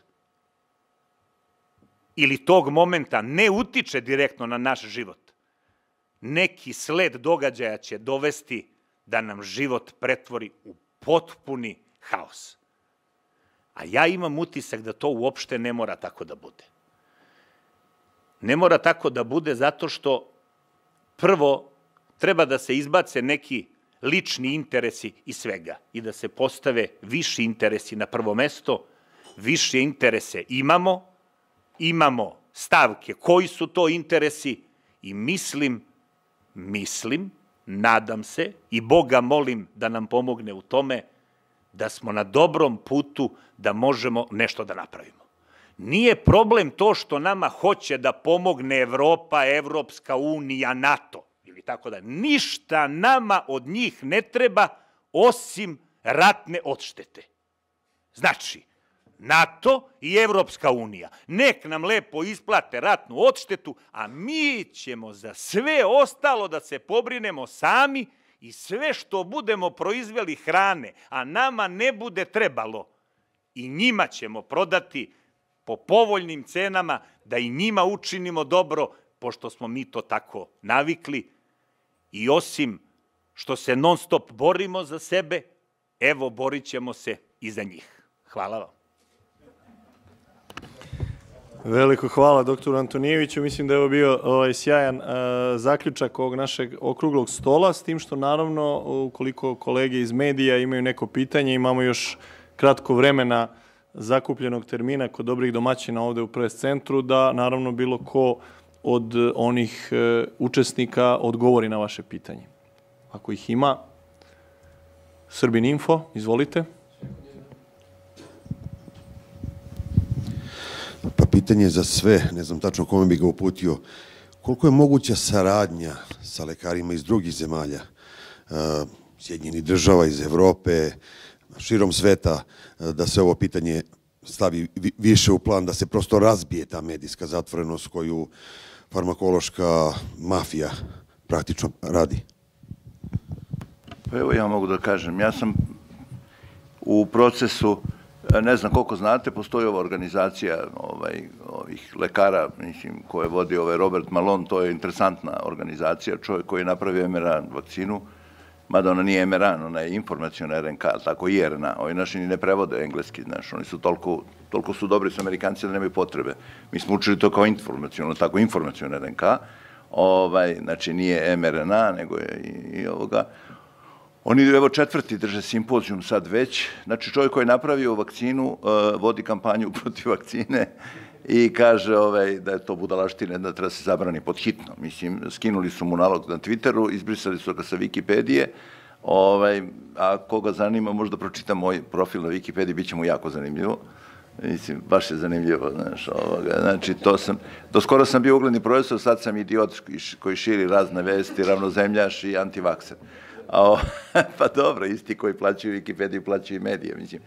ili tog momenta ne utiče direktno na naš život, neki sled događaja će dovesti da nam život pretvori u potpuni haos. A ja imam utisak da to uopšte ne mora tako da bude. Ne mora tako da bude zato što prvo treba da se izbace neki lični interesi iz svega i da se postave viši interesi na prvo mesto. Više interese imamo, imamo stavke koji su to interesi i mislim, mislim, nadam se i Boga molim da nam pomogne u tome da smo na dobrom putu da možemo nešto da napravimo. Nije problem to što nama hoće da pomogne Evropa, Evropska unija, NATO ili tako da. Ništa nama od njih ne treba osim ratne odštete. Znači, NATO i Evropska unija nek nam lepo isplate ratnu odštetu, a mi ćemo za sve ostalo da se pobrinemo sami i sve što budemo proizveli hrane, a nama ne bude trebalo, i njima ćemo prodati po povoljnim cenama, da i njima učinimo dobro, pošto smo mi to tako navikli. I osim što se non stop borimo za sebe, evo borit ćemo se i za njih. Hvala vam. Veliko hvala doktoru Antonijeviću. Mislim da je ovo bio ovaj, sjajan uh, zaključak ovog našeg okruglog stola, s tim što naravno, ukoliko kolege iz medija imaju neko pitanje, imamo još kratko vremena zakupljenog termina kod dobrih domaćina ovde u Press centru, da naravno bilo ko od onih uh, učesnika odgovori na vaše pitanje. Ako ih ima, Srbin Info, izvolite. Pa pitanje za sve, ne znam tačno kome bi ga uputio, koliko je moguća saradnja sa lekarima iz drugih zemalja, Sjedinjenih država, iz Evrope, širom sveta, da se ovo pitanje stavi više u plan, da se prosto razbije ta medijska zatvorenost koju farmakološka mafija praktično radi? Pa evo ja mogu da kažem, ja sam u procesu, ne znam koliko znate, postoji ova organizacija ovaj, ovih lekara, mislim, koje vodi ovaj Robert Malone, to je interesantna organizacija, čovjek koji je napravio em er a vakcinu, mada ona nije em er a, ona je informaciona er en ka, tako i er en a, ovi naši ni ne prevode engleski, znaš, oni su toliko, toliko su dobri su Amerikanci da nemaju potrebe. Mi smo učili to kao informaciona, tako informaciona er en ka, ovaj, znači nije em er en a, nego je i, i ovoga. Oni, evo, četvrti drže simpozijum sad već. Znači, čovjek koji je napravio vakcinu vodi kampanju protiv vakcine i kaže da je to budalaština, da treba se zabrani pod hitno. Mislim, skinuli su mu nalog na Twitteru, izbrisali su ga sa Wikipedije, a koga zanima, možda pročita moj profil na Wikipediji, bit će mu jako zanimljivo. Mislim, baš je zanimljivo, znaš, ovoga. Znači, to sam, do skoro sam bio ugledni profesor, sad sam idiot koji širi razne vesti, ravnozemljaš i antivakser. Pa dobro, isti koji plaćaju Wikipediju, plaćaju i medije, mislim.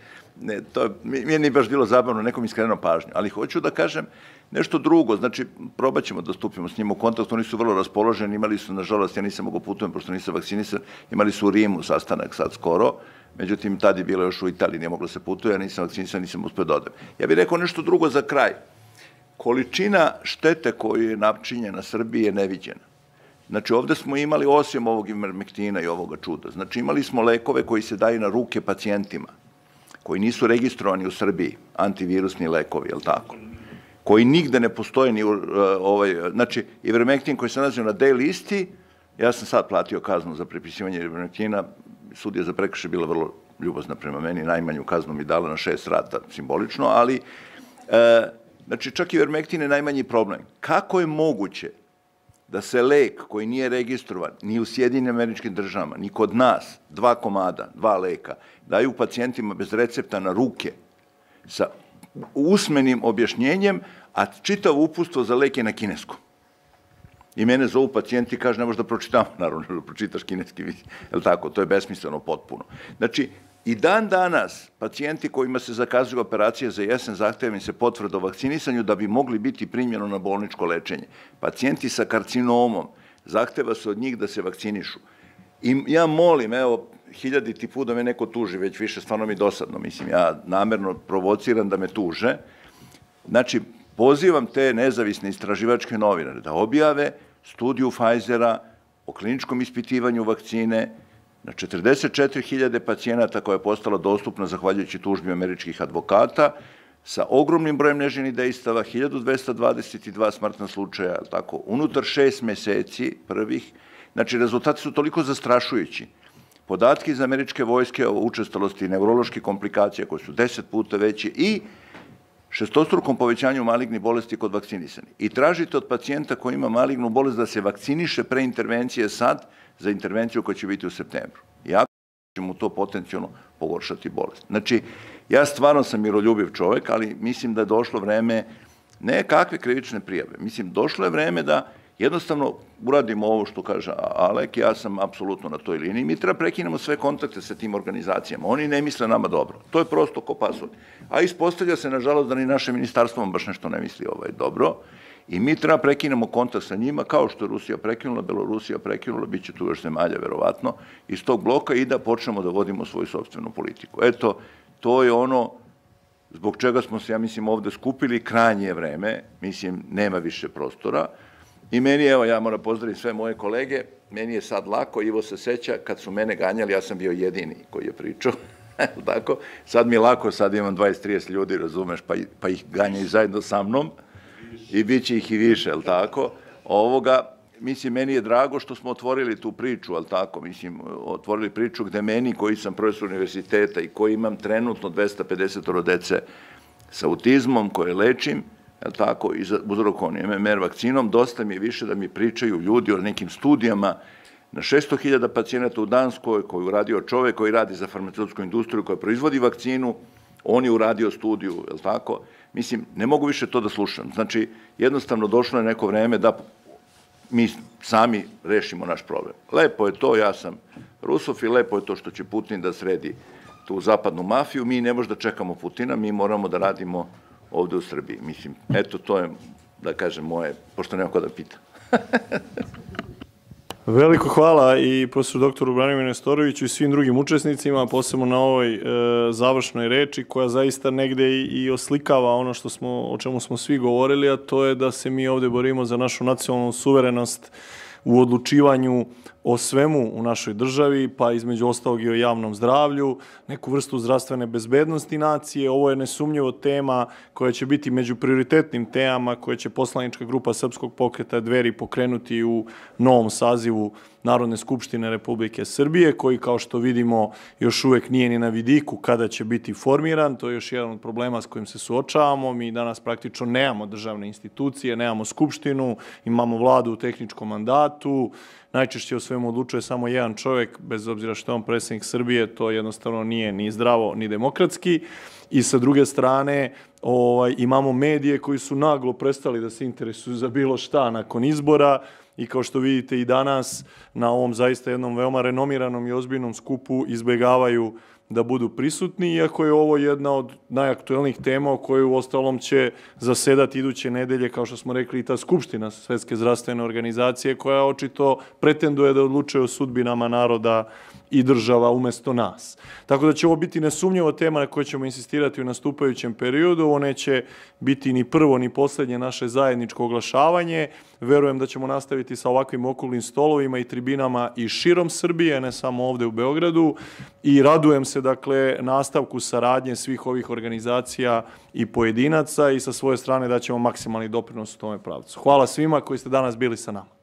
Mi nije baš bilo zabavno, nekom iskrenuo pažnju, ali hoću da kažem nešto drugo, znači, probat ćemo da stupimo s njim u kontakt, oni su vrlo raspoloženi, imali su, nažalost, ja nisam mogo putujem, pošto nisam vakcinisan, imali su u Rimu sastanak sad skoro, međutim, tad je bilo još u Italiji, nije moglo se putuje, ja nisam vakcinisan, nisam uspio da odem. Ja bih rekao nešto drugo za kraj. Količina štete koju je načinjena Srbiji je neviđena. Znači, ovde smo imali, osim ovog ivermektina i ovoga čuda, znači imali smo lekove koji se daju na ruke pacijentima, koji nisu registrovani u Srbiji, antivirusni lekovi, je li tako? Koji nigde ne postoje ni u, ovaj, znači, ivermektin koji se nalazi na D listi, ja sam sad platio kaznu za prepisivanje ivermektina, sudija za prekršaj bila vrlo ljubazna prema meni, najmanju kaznu mi dala na šest rata, simbolično, ali, znači, čak ivermektin je najmanji problem. Kako je moguće da se lek koji nije registrovan ni u Sjedinjenim Američkim Državama, ni kod nas, dva komada, dva leka, daju pacijentima bez recepta na ruke sa usmenim objašnjenjem, a čitavo uputstvo za lek je na kineskom. I mene zovu pacijenti i kaže, ne možeš da pročitam, naravno, da pročitaš kineski, je li tako? To je besmisleno potpuno. Znači, i dan danas pacijenti kojima se zakazuju operacije za jesen zahteva im se potvrda o vakcinisanju da bi mogli biti primljeno na bolničko lečenje. Pacijenti sa karcinomom zahteva se od njih da se vakcinišu. I ja molim, evo, hiljaditi put da me neko tuži, već više stvarno mi dosadno, mislim, ja namerno provociram da me tuže. Znači, pozivam te nezavisne istraživačke novinare da objave studiju Pfizera o kliničkom ispitivanju vakcine na četrdeset četiri hiljade pacijenata koja je postala dostupna zahvaljujući tužbi američkih advokata sa ogromnim brojem neželjenih dejstava, hiljadu dvesta dvadeset dva smrtna slučaja, tako, unutar šest meseci prvih. Znači, rezultati su toliko zastrašujući. Podatki iz američke vojske o učestalosti neuroloških komplikacija koje su deset puta veće i šestostrukom povećanju malignih bolesti kod vakcinisani. I tražite od pacijenta koji ima malignu bolest da se vakciniše pre intervencije sad za intervenciju koja će biti u septembru. Jako će mu to potencijalno pogoršati bolest. Znači, ja stvarno sam miroljubiv čovek, ali mislim da je došlo vreme ne kakve krivične prijave. Mislim, došlo je vreme da jednostavno uradimo ovo što kaže Alek, ja sam apsolutno na toj liniji. Mi treba prekinemo sve kontakte sa tim organizacijama. Oni ne misle nama dobro. To je prosto ko pasulj. A ispostavlja se, nažalost, da ni naše ministarstvo baš nešto ne misli dobro. I mi treba prekinemo kontakt sa njima, kao što je Rusija prekinula, Belorusija prekinula, bit će tu još zemalja, verovatno, iz tog bloka i da počnemo da vodimo svoju sopstvenu politiku. Eto, to je ono zbog čega smo se, ja mislim, ovde skupili, krajnje je vreme, mislim, nema više prostora. I meni, evo, ja moram pozdraviti sve moje kolege, meni je sad lako, Ivo se seća, kad su mene ganjali, ja sam bio jedini koji je pričao, tako, sad mi je lako, sad imam dvadeset trideset ljudi, razumeš, pa ih ganjaju zajedno sa mnom, i bit će ih i više, jel tako? Ovoga, mislim, meni je drago što smo otvorili tu priču, jel tako? Mislim, otvorili priču gde meni, koji sam profesor univerziteta i koji imam trenutno dvesta pedeset dece sa autizmom, koje lečim, jel tako, i uzrokovani M M R vakcinom, dosta mi je više da mi pričaju ljudi o nekim studijama na šesto hiljada pacijenata u Danskoj, koji je uradio čovek koji radi za farmaceutsku industriju, koja proizvodi vakcinu, on je uradio studiju, jel tako? Mislim, ne mogu više to da slušam. Znači, jednostavno došlo je neko vreme da mi sami rešimo naš problem. Lepo je to, ja sam rusofil, lepo je to što će Putin da sredi tu zapadnu mafiju, mi ne možda čekamo Putina, mi moramo da radimo ovde u Srbiji. Mislim, eto, to je, da kažem, moje, pošto nema ko da pita. Veliko hvala i profesoru doktoru Branimiru Nestoroviću i svim drugim učesnicima, posebno na ovoj završnoj reči, koja zaista negde i oslikava ono što smo, o čemu smo svi govorili, a to je da se mi ovde borimo za našu nacionalnu suverenost u odlučivanju o svemu u našoj državi, pa između ostalog i o javnom zdravlju, neku vrstu zdravstvene bezbednosti nacije. Ovo je nesumnjivo tema koja će biti među prioritetnim temama koje će poslanička grupa Srpskog pokreta Dveri pokrenuti u novom sazivu Narodne skupštine Republike Srbije, koji, kao što vidimo, još uvek nije ni na vidiku kada će biti formiran. To je još jedan od problema s kojim se suočavamo. Mi danas praktično nemamo državne institucije, nemamo skupštinu, imamo vladu u tehničkom mandatu, najčešće o svemu odlučuje samo jedan čovjek, bez obzira što je on predsjednik Srbije, to jednostavno nije ni zdravo, ni demokratski. I sa druge strane, ovaj, imamo medije koji su naglo prestali da se interesuju za bilo šta nakon izbora i kao što vidite i danas na ovom zaista jednom veoma renomiranom i ozbiljnom skupu izbegavaju da budu prisutni, iako je ovo jedna od najaktuelnijih tema o kojoj u ostalom će zasedati iduće nedelje, kao što smo rekli, i ta Skupština Svetske zdravstvene organizacije, koja očito pretenduje da odlučuje o sudbinama naroda i država umesto nas. Tako da će ovo biti nesumnjivo tema na kojoj ćemo insistirati u nastupajućem periodu. Ovo neće biti ni prvo ni poslednje naše zajedničko oglašavanje. Verujem da ćemo nastaviti sa ovakvim okruglim stolovima i tribinama i širom Srbije, ne samo ovde u Beogradu. I radujem se, dakle, nastavku saradnje svih ovih organizacija i pojedinaca i sa svoje strane da ćemo maksimalni doprinos u tome pravcu. Hvala svima koji ste danas bili sa nama.